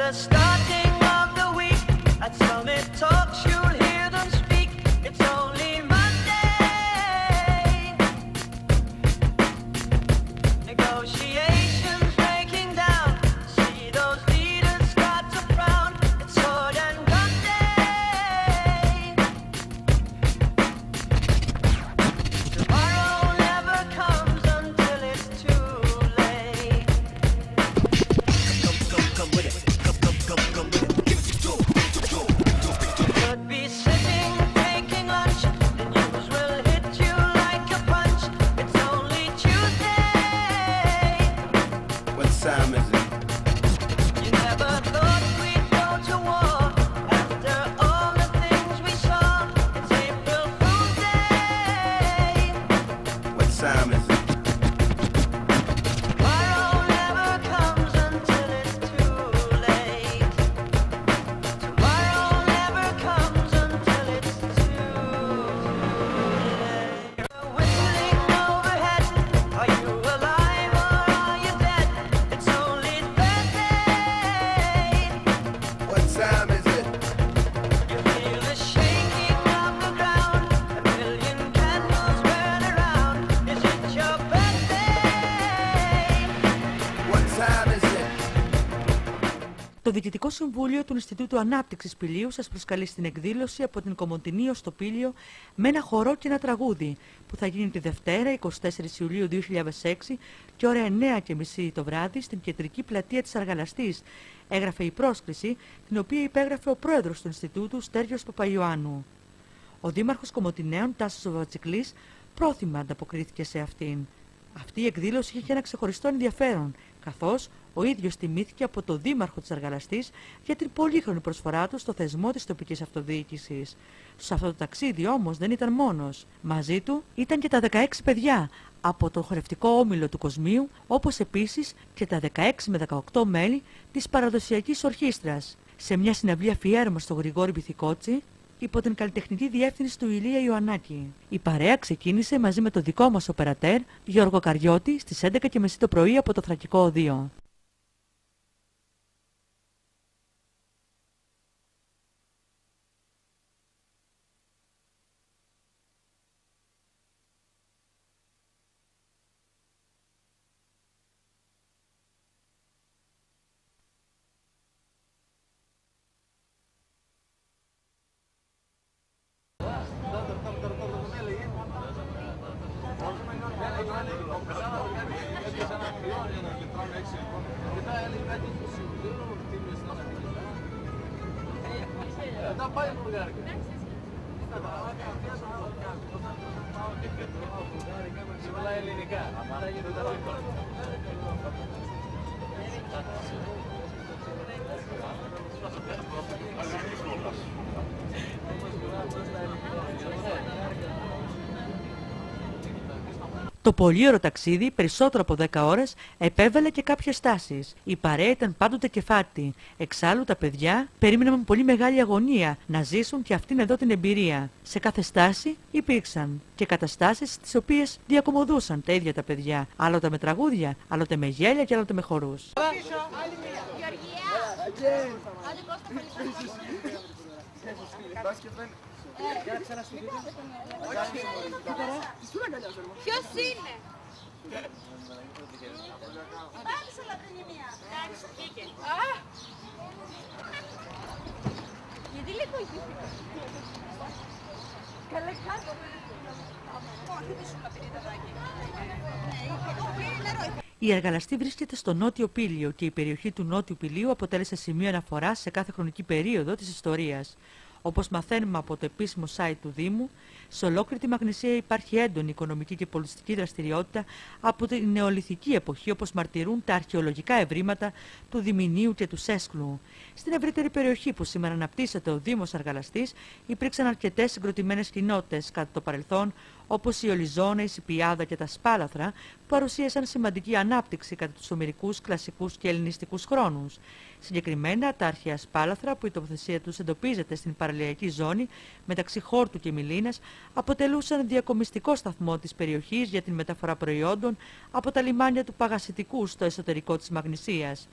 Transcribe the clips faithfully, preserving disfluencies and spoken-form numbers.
the starting of the week, at Summit Talks you'll hear them speak. It's only Monday. Negotiations breaking down. See those leaders start to frown. It's sword and gun day. Tomorrow never comes until it's too late. Come, come, come with it. Come, come, come, come with it. Give it to Could be sitting, taking lunch. The news will hit you like a punch. It's only Tuesday. What time is it? You never thought we'd go to war after all the things we saw. It's April Fool's Day. What time is it? Tomorrow never comes until it's too late. Tomorrow never comes until it's too late. Whistling overhead. Are you alive or are you dead? It's only Thursday. What time is it? You feel the shaking of the ground. A million candles burn around. Is it your birthday? What time is it? Το Διοικητικό Συμβούλιο του Ινστιτούτου Ανάπτυξης Πηλίου σας προσκαλεί στην εκδήλωση από την Κομοτηνή ως το Πήλιο με ένα χορό και ένα τραγούδι που θα γίνει τη Δευτέρα εικοστή τέταρτη Ιουλίου δύο χιλιάδες έξι και ώρα εννέα και μισή το βράδυ στην κεντρική πλατεία της Αργαλαστής. Έγραφε η πρόσκληση, την οποία υπέγραφε ο πρόεδρος του Ινστιτούτου Στέργιος Παπαϊωάννου. Ο δήμαρχος Κομοτηναίων Τάσος Βατσικλής πρόθυμα ανταποκρίθηκε σε αυτήν. Αυτή η εκδήλωση είχε και ένα ξεχωριστό ενδιαφέρον, καθώς ο ίδιος τιμήθηκε από το δήμαρχο της Αργαλαστής για την πολύχρονη προσφορά του στο θεσμό της τοπικής αυτοδιοίκησης. Σε αυτό το ταξίδι όμως δεν ήταν μόνος. Μαζί του ήταν και τα δεκαέξι παιδιά από το χορευτικό όμιλο του Κοσμίου, όπως επίσης και τα δεκαέξι με δεκαοκτώ μέλη της παραδοσιακής ορχήστρας. Σε μια συναυλία αφιέρωμα στο Γρηγόρη Μπιθικότσι, υπό την καλλιτεχνική διεύθυνση του Ηλία Ιωαννάκη. Η παρέα ξεκίνησε μαζί με το δικό μας οπερατέρ Γιώργο Καριώτη στις έντεκα και μισή το πρωί από το Θρακικό Οδείο. Το πολύωρο ταξίδι, περισσότερο από δέκα ώρες, επέβαλε και κάποιες στάσεις. Η παρέα ήταν πάντοτε κεφάτη. Εξάλλου τα παιδιά περίμεναν με πολύ μεγάλη αγωνία να ζήσουν και αυτήν εδώ την εμπειρία. Σε κάθε στάση υπήρξαν και καταστάσεις τις οποίες διακομωδούσαν τα ίδια τα παιδιά. Άλλοτε με τραγούδια, άλλοτε με γέλια και άλλοτε με χορούς. Ποιος είναι? Πάτησα λατρινή μία. Γιατί λίγο ηγήθηκα. Καλέ κάτω. Όχι, δεν σου λαπηρή ταδάκι. Η Αργαλαστή βρίσκεται στο Νότιο Πήλιο και η περιοχή του Νότιου Πηλίου αποτέλεσε σημείο αναφοράς σε κάθε χρονική περίοδο της ιστορίας. Όπως μαθαίνουμε από το επίσημο site του Δήμου, σε ολόκληρη τη Μαγνησία υπάρχει έντονη οικονομική και πολιτιστική δραστηριότητα από την νεολιθική εποχή, όπως μαρτυρούν τα αρχαιολογικά ευρήματα του Διμηνίου και του Σέσκλου. Στην ευρύτερη περιοχή που σήμερα αναπτύσσεται ο Δήμος Αργαλαστής, υπήρξαν αρκετές συγκροτημένες κοινότητες κατά το παρελθόν, όπως η Ολιζόνα, η Σιπιάδα και τα Σπάλαθρα, που παρουσίασαν σημαντική ανάπτυξη κατά τους ομηρικούς, κλασικούς και ελληνιστικούς χρόνους. Συγκεκριμένα, τα αρχαία Σπάλαθρα, που η τοποθεσία τους εντοπίζεται στην παραλιακή ζώνη μεταξύ Χόρτου και Μιλίνας, αποτελούσαν διακομιστικό σταθμό της περιοχής για την μεταφορά προϊόντων από τα λιμάνια του Παγασιτικού στο εσωτερικό της Μαγνησίας.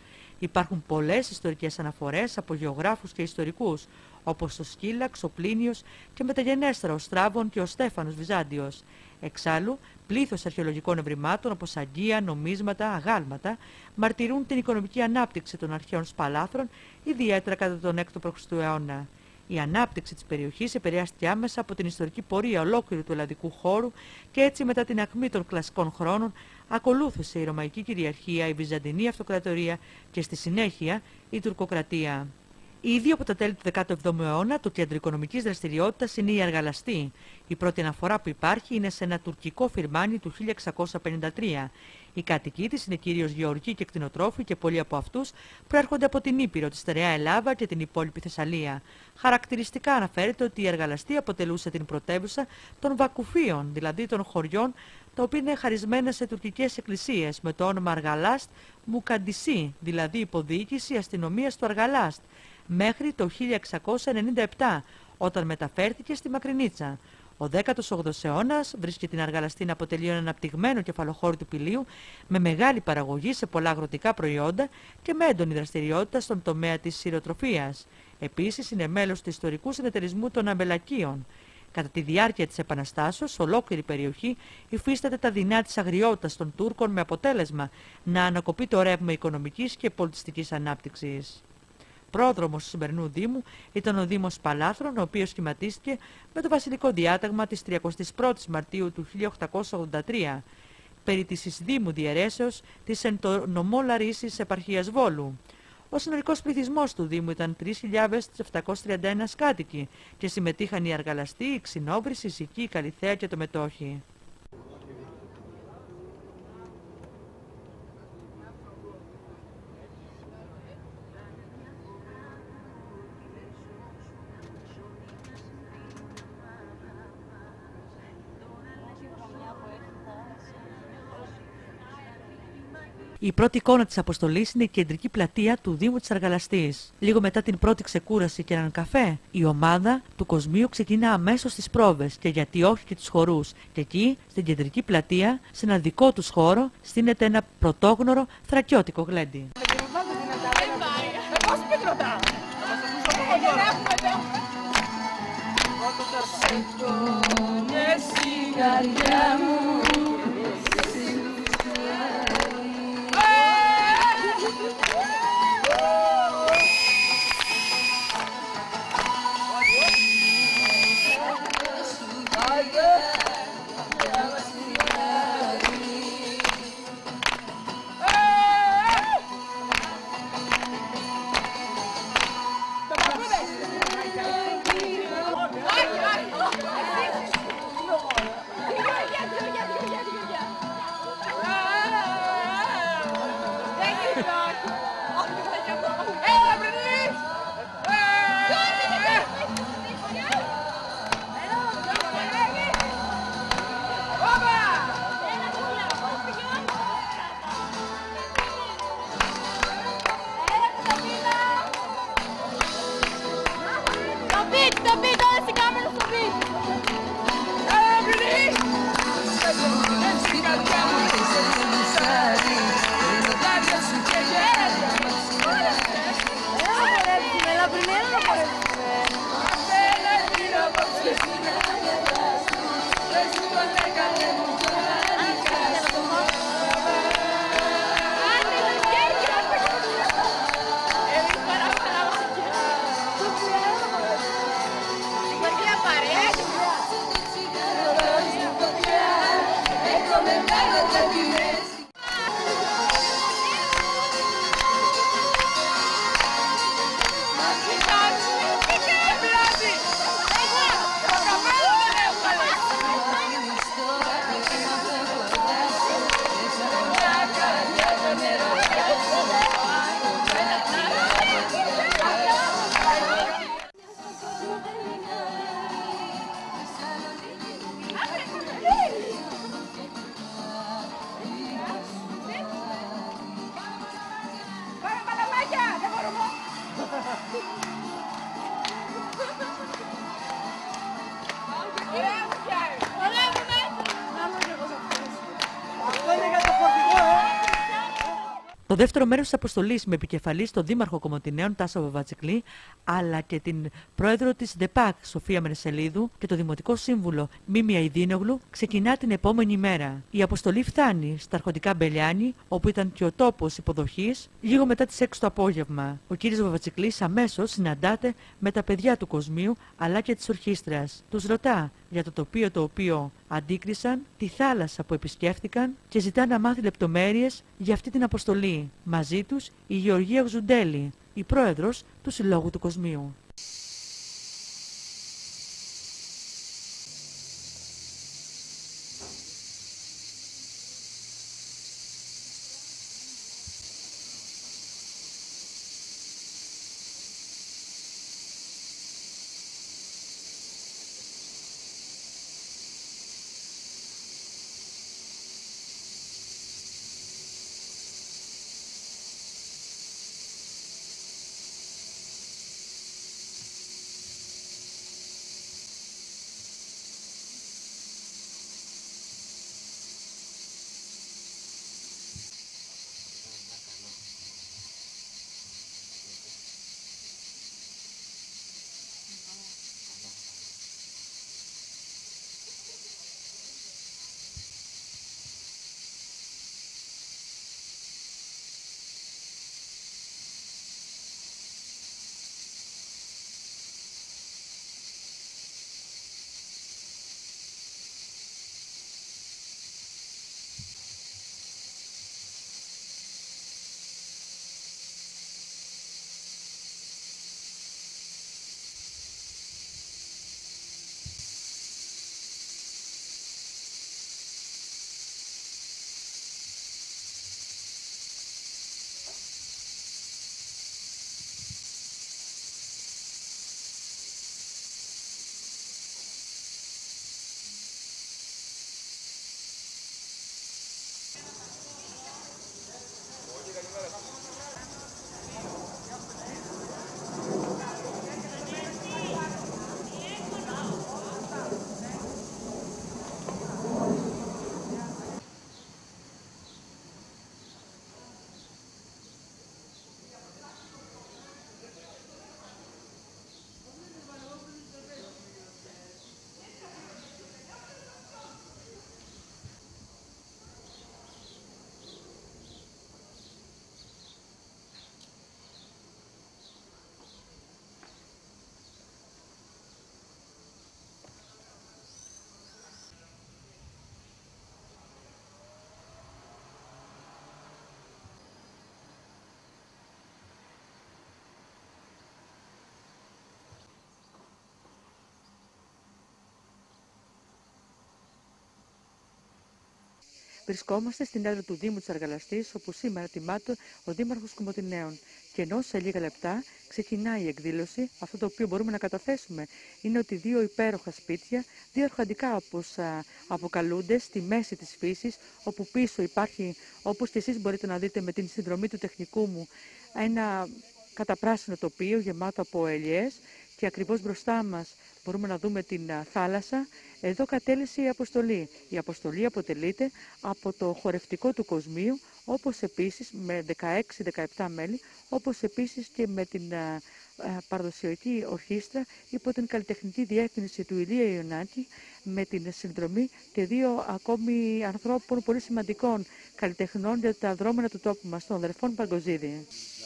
Υπάρχουν πολλές ιστορικές αναφορές από γεωγράφους και ιστορικούς, όπως ο Σκύλαξ, ο Πλίνιος και μεταγενέστερα ο Στράβων και ο Στέφανος Βυζάντιος. Εξάλλου, πλήθος αρχαιολογικών ευρημάτων όπως αγκία, νομίσματα, αγάλματα μαρτυρούν την οικονομική ανάπτυξη των αρχαίων σπαλάθρων, ιδιαίτερα κατά τον έκτο π.Χ. αιώνα. Η ανάπτυξη της περιοχής επηρεάστηκε άμεσα από την ιστορική πορεία ολόκληρου του ελλαδικού χώρου και έτσι μετά την ακμή των κλασικών χρόνων ακολούθησε η Ρωμαϊκή κυριαρχία, η Βυζαντινή αυτοκρατορία και στη συνέχεια η Τουρκοκρατία. Ήδη από τα τέλη του δέκατου εβδόμου αιώνα, το κέντρο οικονομικής δραστηριότητας είναι η Αργαλαστή. Η πρώτη αναφορά που υπάρχει είναι σε ένα τουρκικό φιρμάνι του χίλια εξακόσια πενήντα τρία. Οι κάτοικοι της είναι κυρίως γεωργοί και κτηνοτρόφοι και πολλοί από αυτούς προέρχονται από την Ήπειρο, τη στερεά Ελλάδα και την υπόλοιπη Θεσσαλία. Χαρακτηριστικά αναφέρεται ότι η Αργαλαστή αποτελούσε την πρωτεύουσα των Βακουφίων, δηλαδή των χωριών τα οποία είναι χαρισμένα σε τουρκικές εκκλησίες, με το όνομα Αργαλάστ Μουκαντισί, δηλαδή υποδιοίκηση αστυνομίας του Αργαλάστ, μέχρι το χίλια εξακόσια ενενήντα επτά, όταν μεταφέρθηκε στη Μακρινίτσα. Ο δέκατος όγδοος αιώνας βρίσκει την Αργαλαστή να αποτελεί ένα αναπτυγμένο κεφαλοχώριο του πηλίου με μεγάλη παραγωγή σε πολλά αγροτικά προϊόντα και με έντονη δραστηριότητα στον τομέα της σειροτροφίας. Επίσης είναι μέλος του ιστορικού συνεταιρισμού των Αμπελακίων. Κατά τη διάρκεια της Επαναστάσεως, ολόκληρη περιοχή υφίσταται τα δεινά της αγριότητας των Τούρκων με αποτέλεσμα να ανακοπεί το ρεύμα οικονομικής και πολιτιστικής ανάπτυξης. Πρόδρομος του σημερινού Δήμου ήταν ο Δήμος Σπαλάθρων, ο οποίος σχηματίστηκε με το βασιλικό διάταγμα της τριαντά πρώτης Μαρτίου του χίλια οκτακόσια ογδόντα τρία, περί της εις Δήμου διαιρέσεως της εν το νομό Λαρίσης επαρχίας Βόλου. Ο συνολικός πληθυσμός του Δήμου ήταν τρεις χιλιάδες επτακόσιοι τριάντα ένα κάτοικοι και συμμετείχαν η Αργαλαστή, η Ξινόβρηση, η Σική, η Καλιθέα και το Μετόχι. Η πρώτη εικόνα της αποστολής είναι η κεντρική πλατεία του Δήμου της Αργαλαστής. Λίγο μετά την πρώτη ξεκούραση και έναν καφέ, η ομάδα του Κοσμίου ξεκινά αμέσως τις πρόβες και γιατί όχι και τους χορούς. Και εκεί, στην κεντρική πλατεία, σε ένα δικό τους χώρο, στείνεται ένα πρωτόγνωρο θρακιώτικο γλέντι. Στο δεύτερο μέρος της αποστολής, με επικεφαλής τον Δήμαρχο Κομοτηναίων Τάσο Βαβατσικλή, αλλά και την πρόεδρο της ΔΕΠΑΚ Σοφία Μενεσελίδου και το Δημοτικό Σύμβουλο Μίμια Ιδίνογλου, ξεκινά την επόμενη μέρα. Η αποστολή φτάνει στα αρχοντικά Μπελιάνη, όπου ήταν και ο τόπος υποδοχής, λίγο μετά τις έξι το απόγευμα. Ο κ. Βαβατσικλής αμέσως συναντάται με τα παιδιά του Κοσμίου αλλά και της ορχήστρας. Τους ρωτά για το τοπίο το οποίο αντίκρισαν, τη θάλασσα που επισκέφθηκαν και ζητά να μάθει λεπτομέρειες για αυτή την αποστολή. Μαζί τους η Γεωργία Γζουντέλη, η πρόεδρος του Συλλόγου του Κοσμίου. Βρισκόμαστε στην έδρα του Δήμου της Αργαλαστής, όπου σήμερα τιμάται ο Δήμαρχος Κομοτηναίων. Και ενώ σε λίγα λεπτά ξεκινάει η εκδήλωση, αυτό το οποίο μπορούμε να καταθέσουμε είναι ότι δύο υπέροχα σπίτια, δύο αρχοντικά όπως α, αποκαλούνται, στη μέση της φύσης, όπου πίσω υπάρχει, όπως και εσείς μπορείτε να δείτε με την συνδρομή του τεχνικού μου, ένα καταπράσινο τοπίο γεμάτο από ελιές, και ακριβώς μπροστά μας μπορούμε να δούμε την α, θάλασσα. Εδώ κατέληξε η αποστολή. Η αποστολή αποτελείται από το χορευτικό του Κοσμίου, όπως επίσης με δεκαέξι δεκαεπτά μέλη, όπως επίσης και με την α, α, παραδοσιακή ορχήστρα υπό την καλλιτεχνική διεύθυνση του Ηλία Ιωνάκη, με την συνδρομή και δύο ακόμη ανθρώπων πολύ σημαντικών καλλιτεχνών για τα δρόμενα του τόπου μας, των αδερφών Παγκοζίδη.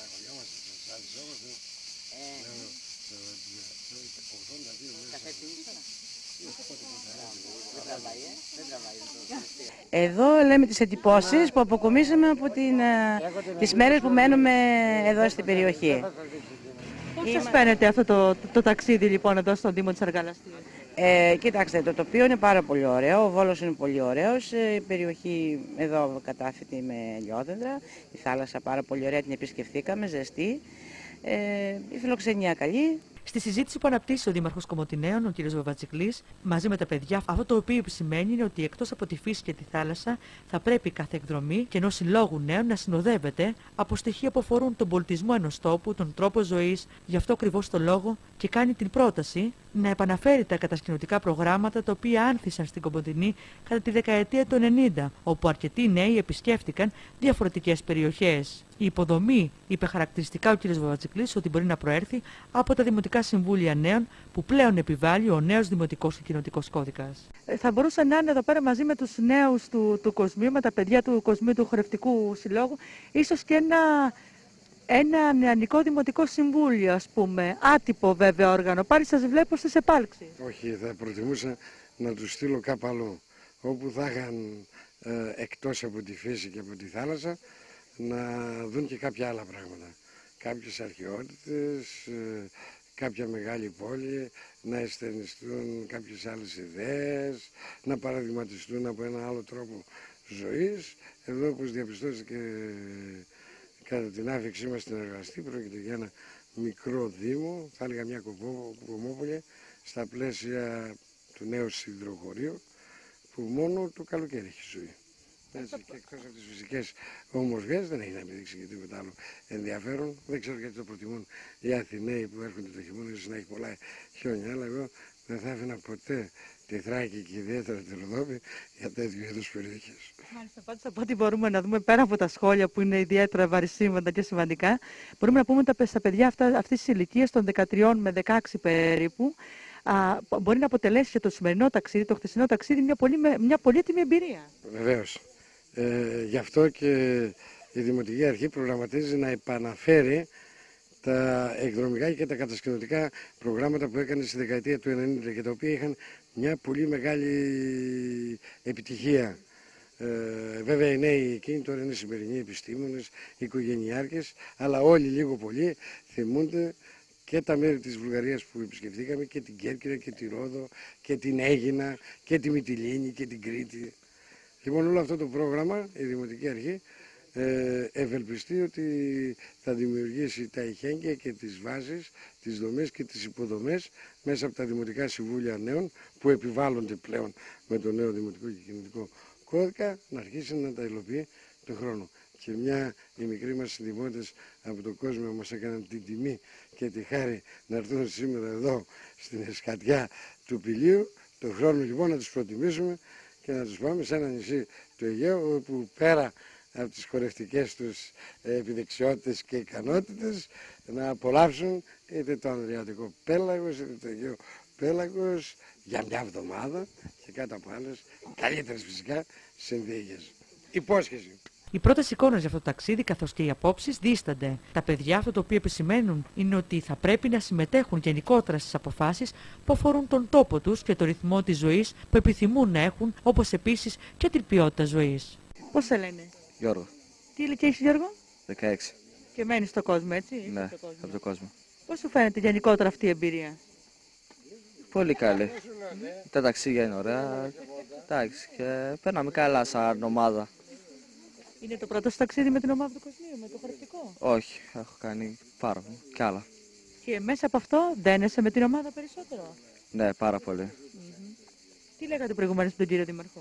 Εδώ λέμε τις εντυπώσεις που αποκομίσαμε από την, τις μέρες που μένουμε εδώ στην περιοχή. Πώς σας φαίνεται αυτό το, το, το ταξίδι λοιπόν εδώ στον Δήμο της Αργαλαστίας? Ε, κοιτάξτε, το τοπίο είναι πάρα πολύ ωραίο, ο Βόλος είναι πολύ ωραίος, η περιοχή εδώ κατάφυτη με λιόδεντρα, η θάλασσα πάρα πολύ ωραία, την επισκεφθήκαμε, ζεστή, ε, η φιλοξενία καλή. Στη συζήτηση που αναπτύσσει ο Δήμαρχος Κομοτηναίων, ο κ. Βαβατσικλής, μαζί με τα παιδιά, αυτό το οποίο σημαίνει είναι ότι εκτός από τη φύση και τη θάλασσα, θα πρέπει κάθε εκδρομή και ενός συλλόγου νέων να συνοδεύεται από στοιχεία που αφορούν τον πολιτισμό ενός τόπου, τον τρόπο ζωής. Γι' αυτό ακριβώς το λόγο και κάνει την πρόταση να επαναφέρει τα κατασκηνωτικά προγράμματα τα οποία άνθησαν στην Κομοτηνή κατά τη δεκαετία του ενενήντα, όπου αρκετοί νέοι επισκέφτηκαν διαφορετικές περιοχές. Η υποδομή είπε χαρακτηριστικά ο κ. Βαβατσικλής ότι μπορεί να προέρθει από τα Δημοτικά Συμβούλια Νέων που πλέον επιβάλλει ο νέος Δημοτικός και Κοινοτικός Κώδικας. Ε, θα μπορούσαν να είναι εδώ πέρα μαζί με τους νέους του, του Κοσμίου, με τα παιδιά του Κοσμίου του Χορευτικού Συλλόγου, ίσως και ένα, ένα νεανικό Δημοτικό Συμβούλιο, ας πούμε, άτυπο βέβαια όργανο. Πάλι σας βλέπω στις επάλξεις. Όχι, θα προτιμούσα να τους στείλω κάπου αλλού, όπου θα είχαν ε, εκτός από τη φύση και από τη θάλασσα, να δουν και κάποια άλλα πράγματα. Κάποιες αρχαιότητες, ε, κάποια μεγάλη πόλη, να αισθενιστούν κάποιες άλλες ιδέες, να παραδειγματιστούν από ένα άλλο τρόπο ζωής. Εδώ, όπως διαπιστώσετε και κατά την άφηξή μας στην Εργαστή, πρόκειται για ένα μικρό δήμο, θα έλεγα μια κομμόπολη, στα πλαίσια του νέου σιδηροχωρίου, που μόνο το καλοκαίρι έχει ζωή. Έτσι, και εκτός από τις φυσικές ομορφιές δεν έχει να επιδείξει και τίποτα άλλο ενδιαφέρον. Δεν ξέρω γιατί το προτιμούν οι Αθηναίοι που έρχονται το χειμώνα, ίσως να έχει πολλά χιόνια, αλλά εγώ δεν θα άφηνα ποτέ τη Θράκη και ιδιαίτερα τη Ροδόπη για τέτοιου είδους περιοχές. Μάλιστα, πάντως από ό,τι μπορούμε να δούμε πέρα από τα σχόλια που είναι ιδιαίτερα βαρισίμαντα και σημαντικά, μπορούμε να πούμε ότι στα παιδιά αυτά, αυτής της ηλικίας των δεκατρία με δεκαέξι περίπου, α, μπορεί να αποτελέσει και το σημερινό ταξίδι, το χθεσινό ταξίδι, μια, πολύ, μια πολύτιμη εμπειρία. Βεβαίως. Ε, γι' αυτό και η Δημοτική Αρχή προγραμματίζει να επαναφέρει τα εκδρομικά και τα κατασκηνωτικά προγράμματα που έκανε στη δεκαετία του ενενήντα και τα οποία είχαν μια πολύ μεγάλη επιτυχία. Ε, βέβαια οι νέοι εκείνοι τώρα είναι σημερινοί επιστήμονες, οικογενειάρχες, αλλά όλοι λίγο πολύ θυμούνται και τα μέρη της Βουλγαρίας που επισκεφθήκαμε και την Κέρκυρα και τη Ρόδο και την Αίγινα και τη Μυτιλήνη και την Κρήτη. Λοιπόν, όλο αυτό το πρόγραμμα η Δημοτική Αρχή ε, ευελπιστεί ότι θα δημιουργήσει τα ειχέγγυα και τις βάσεις, τις δομές και τις υποδομές μέσα από τα Δημοτικά Συμβούλια Νέων που επιβάλλονται πλέον με το νέο Δημοτικό και Κοινωνικό Κώδικα, να αρχίσει να τα υλοποιεί τον χρόνο. Και μια οι μικροί μας συνδημότες από τον κόσμο μας έκαναν την τιμή και τη χάρη να έρθουν σήμερα εδώ στην Εσκατιά του Πηλίου, τον χρόνο λοιπόν να τους προτιμήσουμε και να τους πάμε σε ένα νησί του Αιγαίου, όπου πέρα από τις χορευτικές τους επιδεξιότητες και ικανότητες να απολαύσουν είτε το Ανδριατικό Πέλαγος είτε το Αιγαίο Πέλαγος για μια εβδομάδα και κάτω από άλλες καλύτερες φυσικά συνθήκες. Υπόσχεση. Οι πρώτες εικόνες για αυτό το ταξίδι, καθώς και οι απόψεις, δίστανται. Τα παιδιά αυτό το οποίο επισημαίνουν είναι ότι θα πρέπει να συμμετέχουν γενικότερα στις αποφάσεις που αφορούν τον τόπο τους και το ρυθμό της ζωής που επιθυμούν να έχουν, όπως επίσης και την ποιότητα ζωής. Πώς σε λένε? Γιώργο, Τι ηλικία έχεις, Γιώργο? δεκαέξι. Και μένεις στον κόσμο, έτσι? Ναι, Είσαι στον κόσμο. από τον κόσμο. Πώς σου φαίνεται γενικότερα αυτή η εμπειρία? Πολύ καλή. Τα ταξίδια είναι ωραία. Εντάξει, και περνάμε καλά σαν ομάδα. Είναι το πρώτο σου ταξίδι με την ομάδα του Κοσμίου, με το χορευτικό? Όχι, έχω κάνει πάρα πολύ. Κι άλλα. Και μέσα από αυτό δένεσαι με την ομάδα περισσότερο? Ναι, πάρα πολύ. Mm-hmm. Τι λέγατε προηγουμένως στον κύριο Δήμαρχο?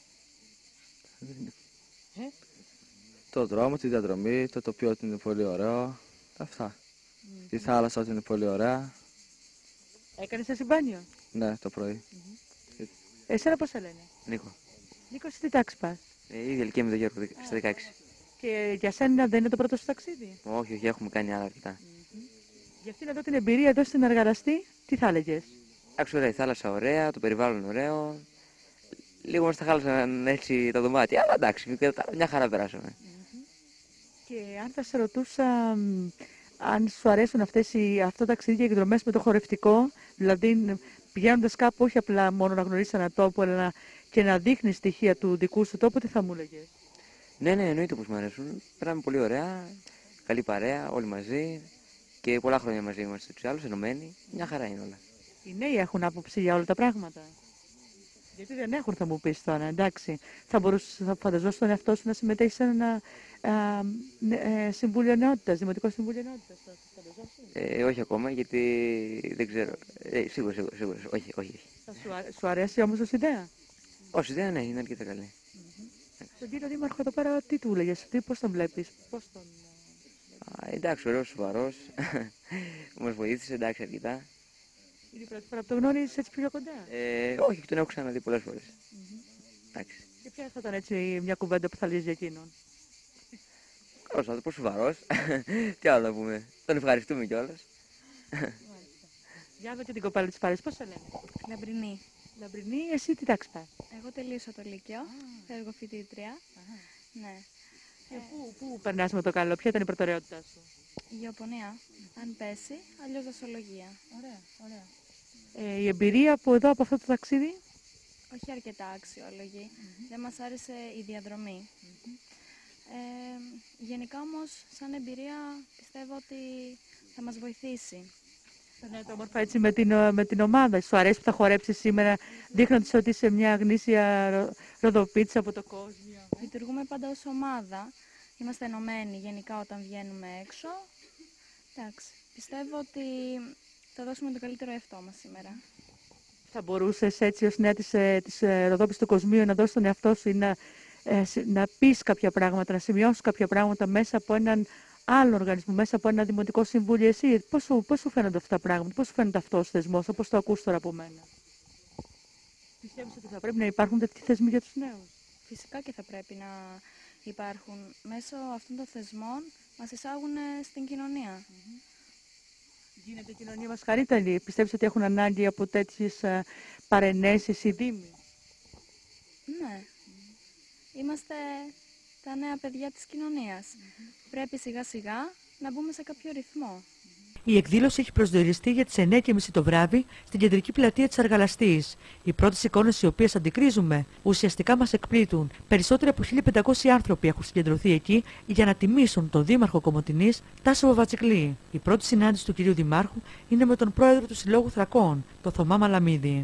Ε? Το δρόμο, τη διαδρομή, το τοπίο ότι είναι πολύ ωραίο. Αυτά. Mm-hmm. Η θάλασσα ότι είναι πολύ ωραία. Έκανες εσύ μπάνιο? Ναι, το πρωί. Mm-hmm. Εσένα πώς σε λένε? Νίκο. Νίκο, σε τι τάξη πας? Ε, η ίδια ηλικία με τον Γιώργο, στα δεκαέξι. Και για σένα δεν είναι το πρώτο σου ταξίδι? Όχι, όχι, έχουμε κάνει άλλα αρκετά. Mm-hmm. Για αυτήν εδώ την εμπειρία εδώ στην Αργαραστή, τι θα έλεγες? Άκουσα ωραία, η θάλασσα ωραία, το περιβάλλον ωραίο. Λίγο μας τα χάλασαν έτσι τα δωμάτια, αλλά εντάξει, μια χαρά περάσαμε. Mm-hmm. Και αν θα σε ρωτούσα αν σου αρέσουν αυτές οι, αυτό τα ταξίδια και εκδρομές με το χορευτικό, δηλαδή πηγαίνοντας κάπου όχι απλά μόνο να γνωρίσεις έναν τόπο, αλλά να, και να δείχνεις στοιχεία του δικού σου τόπου, τι θα μου έλεγες? Ναι, ναι, εννοείται πως μου αρέσουν. Περνάμε πολύ ωραία, καλή παρέα, όλοι μαζί και πολλά χρόνια μαζί είμαστε τους άλλους, ενωμένοι. Μια χαρά είναι όλα. Οι νέοι έχουν άποψη για όλα τα πράγματα? Γιατί δεν έχουν, θα μου πεις τώρα, εντάξει. Θα μπορούσες, θα φανταζόσαι τον εαυτό σου να συμμετέχεις σε ένα α, ε, συμβούλιο νεότητας, δημοτικό συμβούλιο νεότητας? Ε, όχι ακόμα, γιατί δεν ξέρω. Ε, σίγουρα, σίγουρα, σίγουρα. Όχι, όχι. Θα σου, α, σου αρέσει όμως ως ιδέα? Ως ιδέα, ναι, είναι αρκετά καλή. Mm-hmm. Τον κύριο Δήμαρχο εδώ πέρα, τι του έλεγες, τι, πώς τον βλέπεις, πώς τον... Α, εντάξει, ωραίος, σοβαρός. Μας βοήθησε, εντάξει, αρκετά. Είναι η πρώτη φορά που το γνώριζες έτσι πιο κοντά? Ε, όχι, τον έχω ξαναδεί πολλές φορές. Mm-hmm. Εντάξει. Και ποια θα ήταν έτσι μια κουβέντα που θα λες για εκείνον? Ωραίος άνθρωπος, σοβαρός. Τι άλλο να πούμε. Τον ευχαριστούμε κιόλας. Για και την κοπέλα της παρέας, πώς σε λένε? Λαμπρινή. Λαμπρινή, εσύ τι τάξη πας? Εγώ τελείωσα το Λύκειο, φεύγω φοιτήτρια. Ναι. Και πού, πού περνάς με το καλό, ποια ήταν η προτεραιότητά σου? Γεωπονία, αν πέσει, αλλιώς δασολογία. Ωραία, ωραία. Ε, η εμπειρία από εδώ, από αυτό το ταξίδι? Όχι αρκετά αξιόλογη. Mm-hmm. Δεν μας άρεσε η διαδρομή. Mm-hmm. ε, γενικά όμως, σαν εμπειρία, πιστεύω ότι θα μας βοηθήσει. Περνάτε όμορφα έτσι με την, με την ομάδα. Σου αρέσει που θα χορέψεις σήμερα, δείχνοντας ότι είσαι μια γνήσια ρω, ροδοπίτσα από το κόσμο? Λειτουργούμε πάντα ως ομάδα. Είμαστε ενωμένοι γενικά όταν βγαίνουμε έξω. Εντάξει, πιστεύω ότι θα δώσουμε το καλύτερο εαυτό μας σήμερα. Θα μπορούσες έτσι ως νέα της, της Ροδόπης του Κοσμίου να δώσεις τον εαυτό σου ή να, ε, να πεις κάποια πράγματα, να σημειώσεις κάποια πράγματα μέσα από έναν άλλο οργανισμό, μέσα από ένα δημοτικό συμβούλιο? Εσύ πώς σου, πώς σου φαίνονται αυτά τα πράγματα, πώς σου φαίνεται αυτός ο θεσμός, όπως το ακούς τώρα από μένα? Πιστεύεις ότι θα πρέπει να υπάρχουν τέτοιοι θεσμοί για τους νέους? Φυσικά και θα πρέπει να υπάρχουν. Μέσω αυτών των θεσμών μας εισάγουν στην κοινωνία. Mm-hmm. Γίνεται η κοινωνία μας καλύτερη? Πιστεύεις ότι έχουν ανάγκη από τέτοιες παρενέσεις οι δήμοι? Ναι. Mm-hmm. Είμαστε τα νέα παιδιά της κοινωνίας. Mm-hmm. Πρέπει σιγά σιγά να μπούμε σε κάποιο ρυθμό. Η εκδήλωση έχει προσδιοριστεί για τις εννιά και μισή το βράδυ στην κεντρική πλατεία της Αργαλαστής. Οι πρώτες εικόνες οι οποίες αντικρίζουμε ουσιαστικά μας εκπλήττουν. Περισσότεροι από χίλια πεντακόσιοι άνθρωποι έχουν συγκεντρωθεί εκεί για να τιμήσουν τον Δήμαρχο Κομοτηνής, Τάσο Βαβατσικλή. Η πρώτη συνάντηση του κυρίου Δημάρχου είναι με τον πρόεδρο του Συλλόγου Θρακών, τον Θωμά Μαλαμίδη.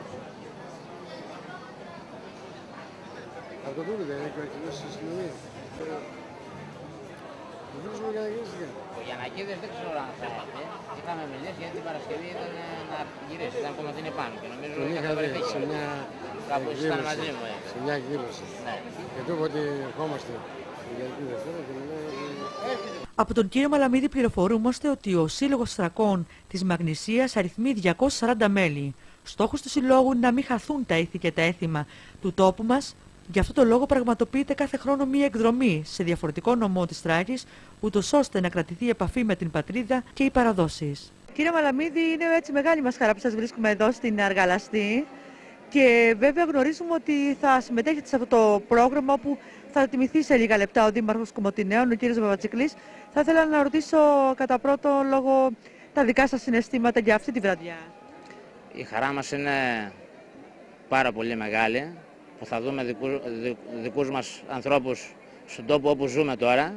Ο Γιαννακίδης δεν ξέρω αν θα έρθει. Είχαμε μιλήσει γιατί την Παρασκευή ήταν να γυρίσει, ήταν Κομοτηνή πάνω και νομίζω ότι είχατε βρεθεί σε μια κάπως ήταν μαζί μου. Σε μια εκδήλωση. Ναι. Και του είπα ότι ερχόμαστε για την Δευτέρα και μιλάω. Από τον κύριο Μαλαμίδη πληροφορούμαστε ότι ο Σύλλογος Θρακών της Μαγνησίας αριθμεί διακόσια σαράντα μέλη. Στόχος του Συλλόγου είναι να μην χαθούν τα ήθη και τα έθιμα του τόπου μας. Γι' αυτό το λόγο πραγματοποιείται κάθε χρόνο μία εκδρομή σε διαφορετικό νομό της Θράκης, ούτως ώστε να κρατηθεί η επαφή με την πατρίδα και οι παραδόσεις. Κύριε Μαλαμίδη, είναι έτσι μεγάλη μας χαρά που σας βρίσκουμε εδώ στην Αργαλαστή και βέβαια γνωρίζουμε ότι θα συμμετέχετε σε αυτό το πρόγραμμα όπου θα τιμηθεί σε λίγα λεπτά ο Δήμαρχος Κομοτηναίων, ο κύριος Βαβατσικλής. Θα ήθελα να ρωτήσω κατά πρώτο λόγο τα δικά σας συναισθήματα για αυτή τη βραδιά. Η χαρά μας είναι πάρα πολύ μεγάλη, που θα δούμε δικούς, δικούς μας ανθρώπους στον τόπο όπου ζούμε τώρα.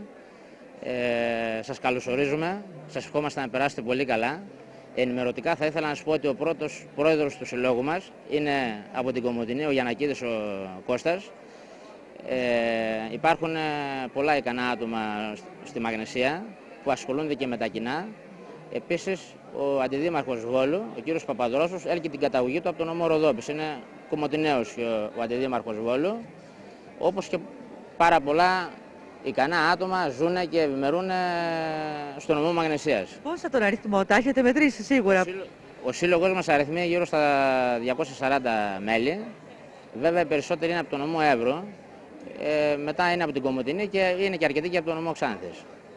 Ε, σας καλωσορίζουμε, σας ευχόμαστε να περάσετε πολύ καλά. Ενημερωτικά θα ήθελα να σας πω ότι ο πρώτος πρόεδρος του συλλόγου μας είναι από την Κομοτηνή, ο Γιαννακίδης ο Κώστας. Ε, υπάρχουν πολλά ικανά άτομα στη Μαγνησία που ασχολούνται και με τα κοινά. Επίσης, ο αντιδήμαρχος Βόλου, ο κύριος Παπαδρόσος, έλκει την καταγωγή του από τον νομό Ροδόπης. Είναι Κομοτηναίος ο αντιδήμαρχος Βόλου, όπως και πάρα πολλά ικανά άτομα ζουν και ευημερούν στο νομό Μαγνησίας. Πόσα τον αριθμό, τα έχετε μετρήσει σίγουρα? Ο, σύλλο, ο σύλλογος μας αριθμεί γύρω στα διακόσια σαράντα μέλη. Βέβαια, οι περισσότεροι είναι από τον νομό Εύρου, ε, μετά είναι από την Κομοτηνή και είναι και αρκετοί και από τον νομό Ξάνθης.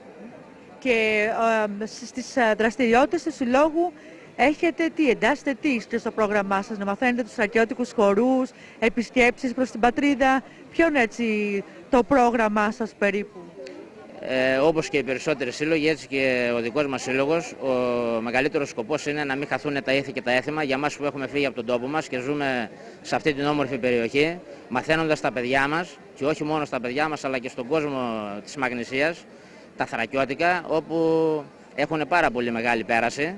Και ε, στις δραστηριότητες του συλλόγου έχετε τι, εντάσσετε τι στο πρόγραμμά σας, να μαθαίνετε τους στρατιώτικους χορούς, επισκέψεις προς την πατρίδα? Ποιο είναι έτσι το πρόγραμμά σας περίπου? Ε, όπως και οι περισσότεροι σύλλογοι, έτσι και ο δικός μας σύλλογος, ο μεγαλύτερος σκοπός είναι να μην χαθούν τα ήθη και τα έθιμα για μας που έχουμε φύγει από τον τόπο μας και ζούμε σε αυτή την όμορφη περιοχή, μαθαίνοντας τα παιδιά μας, και όχι μόνο στα παιδιά μας αλλά και στον κόσμο της Μαγνησίας, τα θρακιώτικα, όπου έχουν πάρα πολύ μεγάλη πέραση.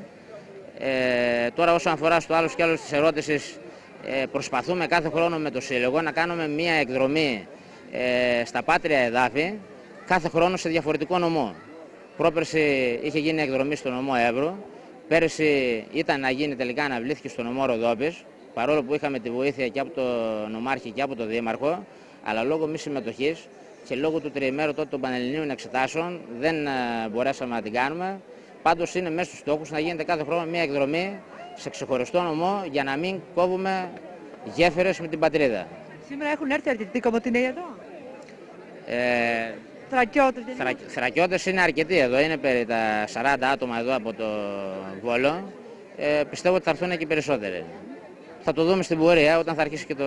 Ε, τώρα όσον αφορά στο άλλο σκέλος της ερώτησης, ε, προσπαθούμε κάθε χρόνο με το Σύλλογο να κάνουμε μία εκδρομή ε, στα πάτρια εδάφη, κάθε χρόνο σε διαφορετικό νομό. Πρόπερση είχε γίνει εκδρομή στο νομό Εύρου, πέρυσι ήταν να γίνει, τελικά αναβλήθηκε στο νομό Ροδόπης, παρόλο που είχαμε τη βοήθεια και από το νομάρχη και από το δήμαρχο, αλλά λόγω μη συμμετοχής και λόγω του τριημέρου τότε των Πανελληνίων εξετάσεων δεν ε, μπορέσαμε να την κάνουμε. Πάντως είναι μέσα στους στόχους να γίνεται κάθε χρόνο μια εκδρομή σε ξεχωριστό νομό για να μην κόβουμε γέφυρες με την πατρίδα. Σήμερα έχουν έρθει αρκετοί Κομοτηναίοι εδώ? Ε, Θρακιώτες. Θρα, θρακιώτες είναι αρκετοί εδώ, είναι περί τα σαράντα άτομα εδώ από το Βόλο. Ε, πιστεύω ότι θα έρθουν και περισσότεροι. Θα το δούμε στην πορεία όταν θα αρχίσει και το